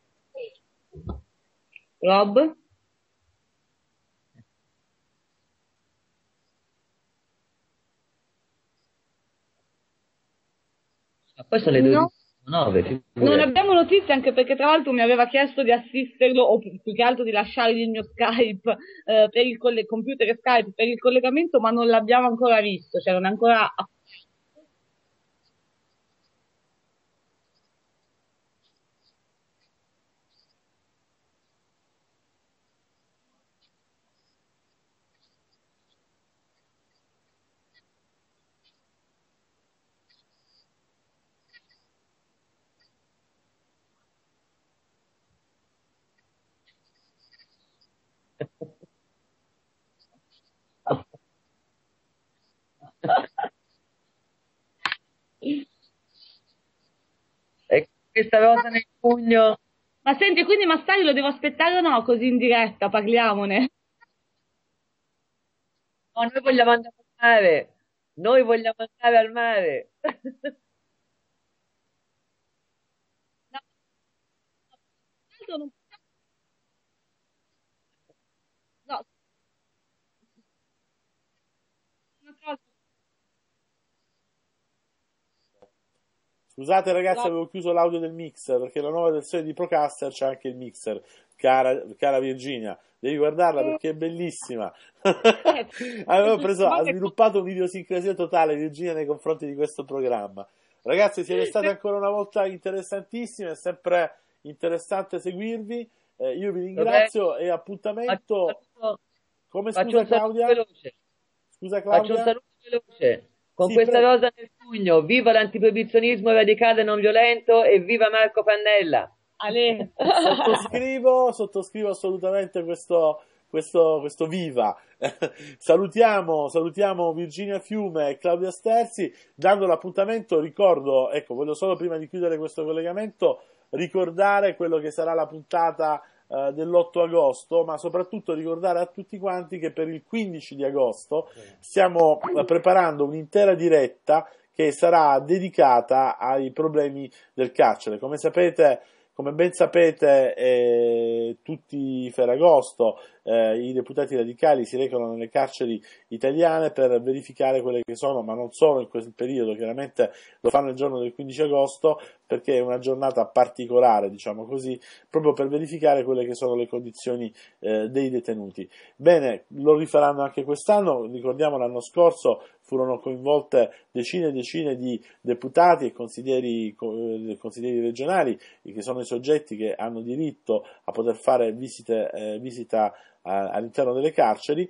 Rob? Ma poi sono le dodici e nove. No, non abbiamo notizie, anche perché tra l'altro mi aveva chiesto di assisterlo, o più che altro di lasciargli il mio Skype eh, per il coll- computer e Skype per il collegamento, ma non l'abbiamo ancora visto, cioè non è ancora... E questa rosa nel pugno. Ma senti, quindi Massari lo devo aspettare o no? Così in diretta, parliamone. No, noi vogliamo andare al mare. Noi vogliamo andare al mare. No, non... no. Una cosa... Scusate ragazzi, no. avevo chiuso l'audio del mixer perché la nuova versione di Procaster c'è anche il mixer. Cara, cara Virginia, devi guardarla perché è bellissima. Avevo preso, ha sviluppato un'idiosincrasia totale Virginia nei confronti di questo programma. Ragazzi, siete stati ancora una volta interessantissimi, è sempre interessante seguirvi. Eh, io vi ringrazio. Vabbè. E appuntamento. Come scusa Claudia? Scusa Claudia? Faccio un saluto veloce. Con Sì, questa pre- rosa nel pugno, viva l'antiproibizionismo radicale non violento e viva Marco Pannella. Ale. Sottoscrivo, sottoscrivo assolutamente questo, questo, questo viva. salutiamo, salutiamo Virginia Fiume e Claudia Sterzi, dando l'appuntamento. Ricordo, ecco, voglio solo prima di chiudere questo collegamento ricordare quello che sarà la puntata eh, dell'otto agosto, ma soprattutto ricordare a tutti quanti che per il quindici di agosto stiamo eh, preparando un'intera diretta che sarà dedicata ai problemi del carcere. Come sapete, come ben sapete, eh, tutti i Ferragosto eh, i deputati radicali si recano nelle carceri italiane per verificare quelle che sono, ma non solo in questo periodo, chiaramente lo fanno il giorno del quindici agosto perché è una giornata particolare, diciamo così, proprio per verificare quelle che sono le condizioni eh, dei detenuti. Bene, lo rifaranno anche quest'anno, ricordiamo l'anno scorso furono coinvolte decine e decine di deputati e consiglieri, eh, consiglieri regionali, che sono i soggetti che hanno diritto a poter fare visite, eh, visita a, all'interno delle carceri,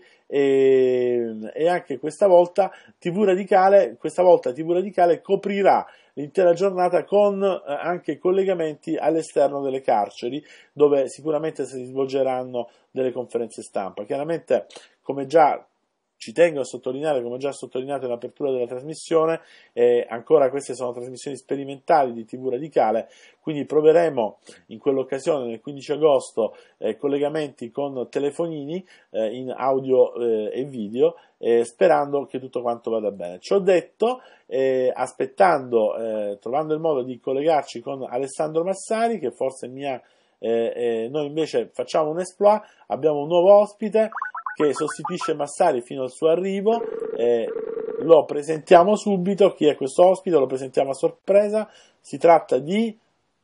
e, e anche questa volta T V Radicale, questa volta T V Radicale coprirà l'intera giornata con eh, anche collegamenti all'esterno delle carceri, dove sicuramente si svolgeranno delle conferenze stampa. Chiaramente, come già ci tengo a sottolineare, come già sottolineato in apertura della trasmissione, eh, ancora queste sono trasmissioni sperimentali di T V Radicale, quindi proveremo in quell'occasione, nel quindici agosto, eh, collegamenti con telefonini eh, in audio eh, e video, eh, sperando che tutto quanto vada bene. Ciò detto, eh, aspettando, eh, trovando il modo di collegarci con Alessandro Massari, che forse mi ha, eh, eh, noi invece facciamo un exploit, abbiamo un nuovo ospite che sostituisce Massari fino al suo arrivo, eh, lo presentiamo subito. Chi è questo ospite? Lo presentiamo a sorpresa, si tratta di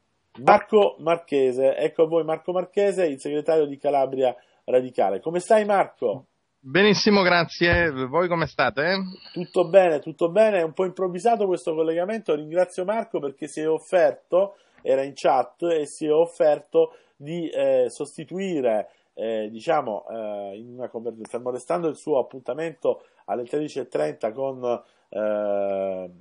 Marco Marchese. Ecco a voi Marco Marchese, il segretario di Calabria Radicale. Come stai, Marco? Benissimo, grazie. Voi come state? Tutto bene, tutto bene, è un po' improvvisato questo collegamento, ringrazio Marco perché si è offerto, era in chat e si è offerto di eh, sostituire Eh, diciamo eh, in una conversazione, fermo restando il suo appuntamento alle tredici e trenta con eh,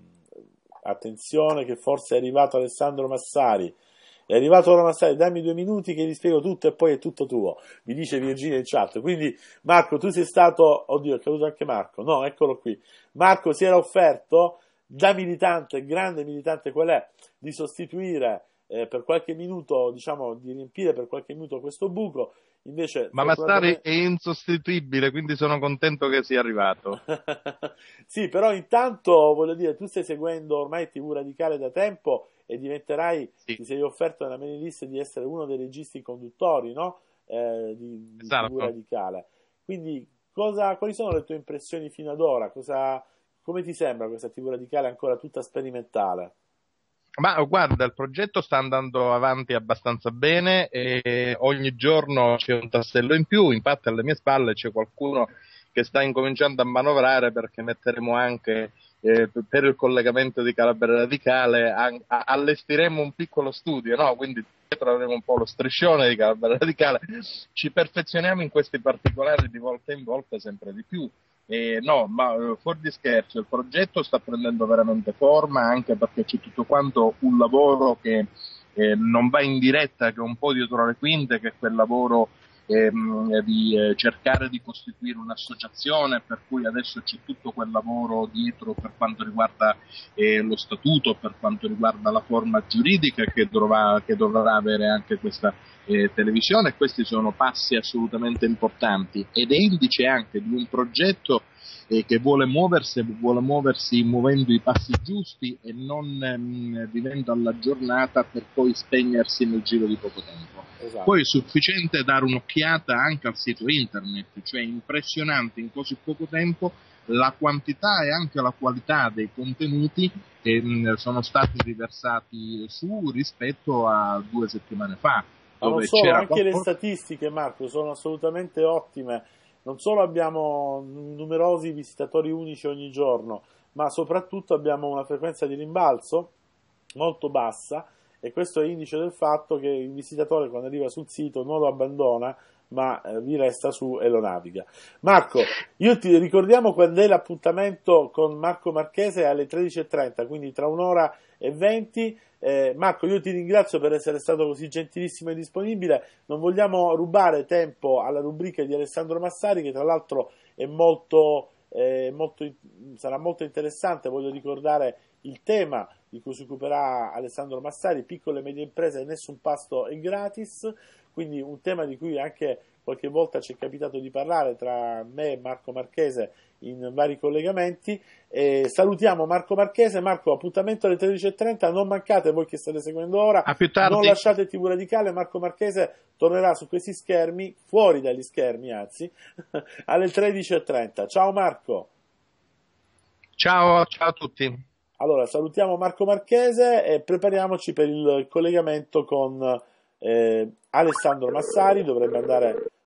attenzione che forse è arrivato Alessandro Massari, è arrivato ora Massari, dammi due minuti che gli spiego tutto e poi è tutto tuo, mi dice Virginia in chat. Quindi Marco, tu sei stato, oddio è caduto anche Marco, no, eccolo qui, Marco si era offerto da militante, grande militante qual è, di sostituire eh, per qualche minuto, diciamo di riempire per qualche minuto questo buco. Invece, ma Massari è insostituibile, quindi sono contento che sia arrivato. Sì, però intanto voglio dire, tu stai seguendo ormai T V Radicale da tempo e diventerai, sì. Ti sei offerto nella mailing list di essere uno dei registi conduttori, no? Eh, di, di esatto. T V Radicale. Quindi cosa, quali sono le tue impressioni fino ad ora? Cosa, come ti sembra questa T V Radicale ancora tutta sperimentale? Ma guarda, il progetto sta andando avanti abbastanza bene e ogni giorno c'è un tassello in più, infatti alle mie spalle c'è qualcuno che sta incominciando a manovrare perché metteremo anche eh, per il collegamento di Calabria Radicale a, a, allestiremo un piccolo studio, no? Quindi dietro avremo un po' lo striscione di Calabria Radicale, ci perfezioniamo in questi particolari di volta in volta sempre di più. Eh, no, ma eh, fuori di scherzo, il progetto sta prendendo veramente forma, anche perché c'è tutto quanto un lavoro che eh, non va in diretta, che è un po' dietro le quinte, che è quel lavoro ehm, di eh, cercare di costituire un'associazione, per cui adesso c'è tutto quel lavoro dietro per quanto riguarda eh, lo statuto, per quanto riguarda la forma giuridica che dovrà, che dovrà avere anche questa Eh, televisione. Questi sono passi assolutamente importanti ed è indice anche di un progetto eh, che vuole muoversi, vuole muoversi muovendo i passi giusti e non ehm, vivendo alla giornata per poi spegnersi nel giro di poco tempo. Esatto. Poi è sufficiente dare un'occhiata anche al sito internet, cioè impressionante in così poco tempo la quantità e anche la qualità dei contenuti che mh, sono stati riversati su rispetto a due settimane fa. Ma non solo, anche le statistiche, Marco, sono assolutamente ottime. Non solo abbiamo numerosi visitatori unici ogni giorno, ma soprattutto abbiamo una frequenza di rimbalzo molto bassa, e questo è indice del fatto che il visitatore quando arriva sul sito non lo abbandona, ma eh, vi resta su e lo naviga. Marco, io ti ricordiamo quando è l'appuntamento con Marco Marchese alle tredici e trenta, quindi tra un'ora e venti. Eh, Marco, io ti ringrazio per essere stato così gentilissimo e disponibile. Non vogliamo rubare tempo alla rubrica di Alessandro Massari, che tra l'altro è molto, eh, molto, sarà molto interessante. Voglio ricordare il tema di cui si occuperà Alessandro Massari, piccole e medie imprese, nessun pasto è gratis, quindi un tema di cui anche qualche volta ci è capitato di parlare tra me e Marco Marchese in vari collegamenti. E salutiamo Marco Marchese. Marco, appuntamento alle tredici e trenta, non mancate voi che state seguendo ora, a più tardi. Non lasciate tivù Radicale. Marco Marchese tornerà su questi schermi, fuori dagli schermi anzi, alle tredici e trenta. Ciao Marco. Ciao, ciao a tutti. Allora, salutiamo Marco Marchese e prepariamoci per il collegamento con eh, Alessandro Massari. Dovrebbe andare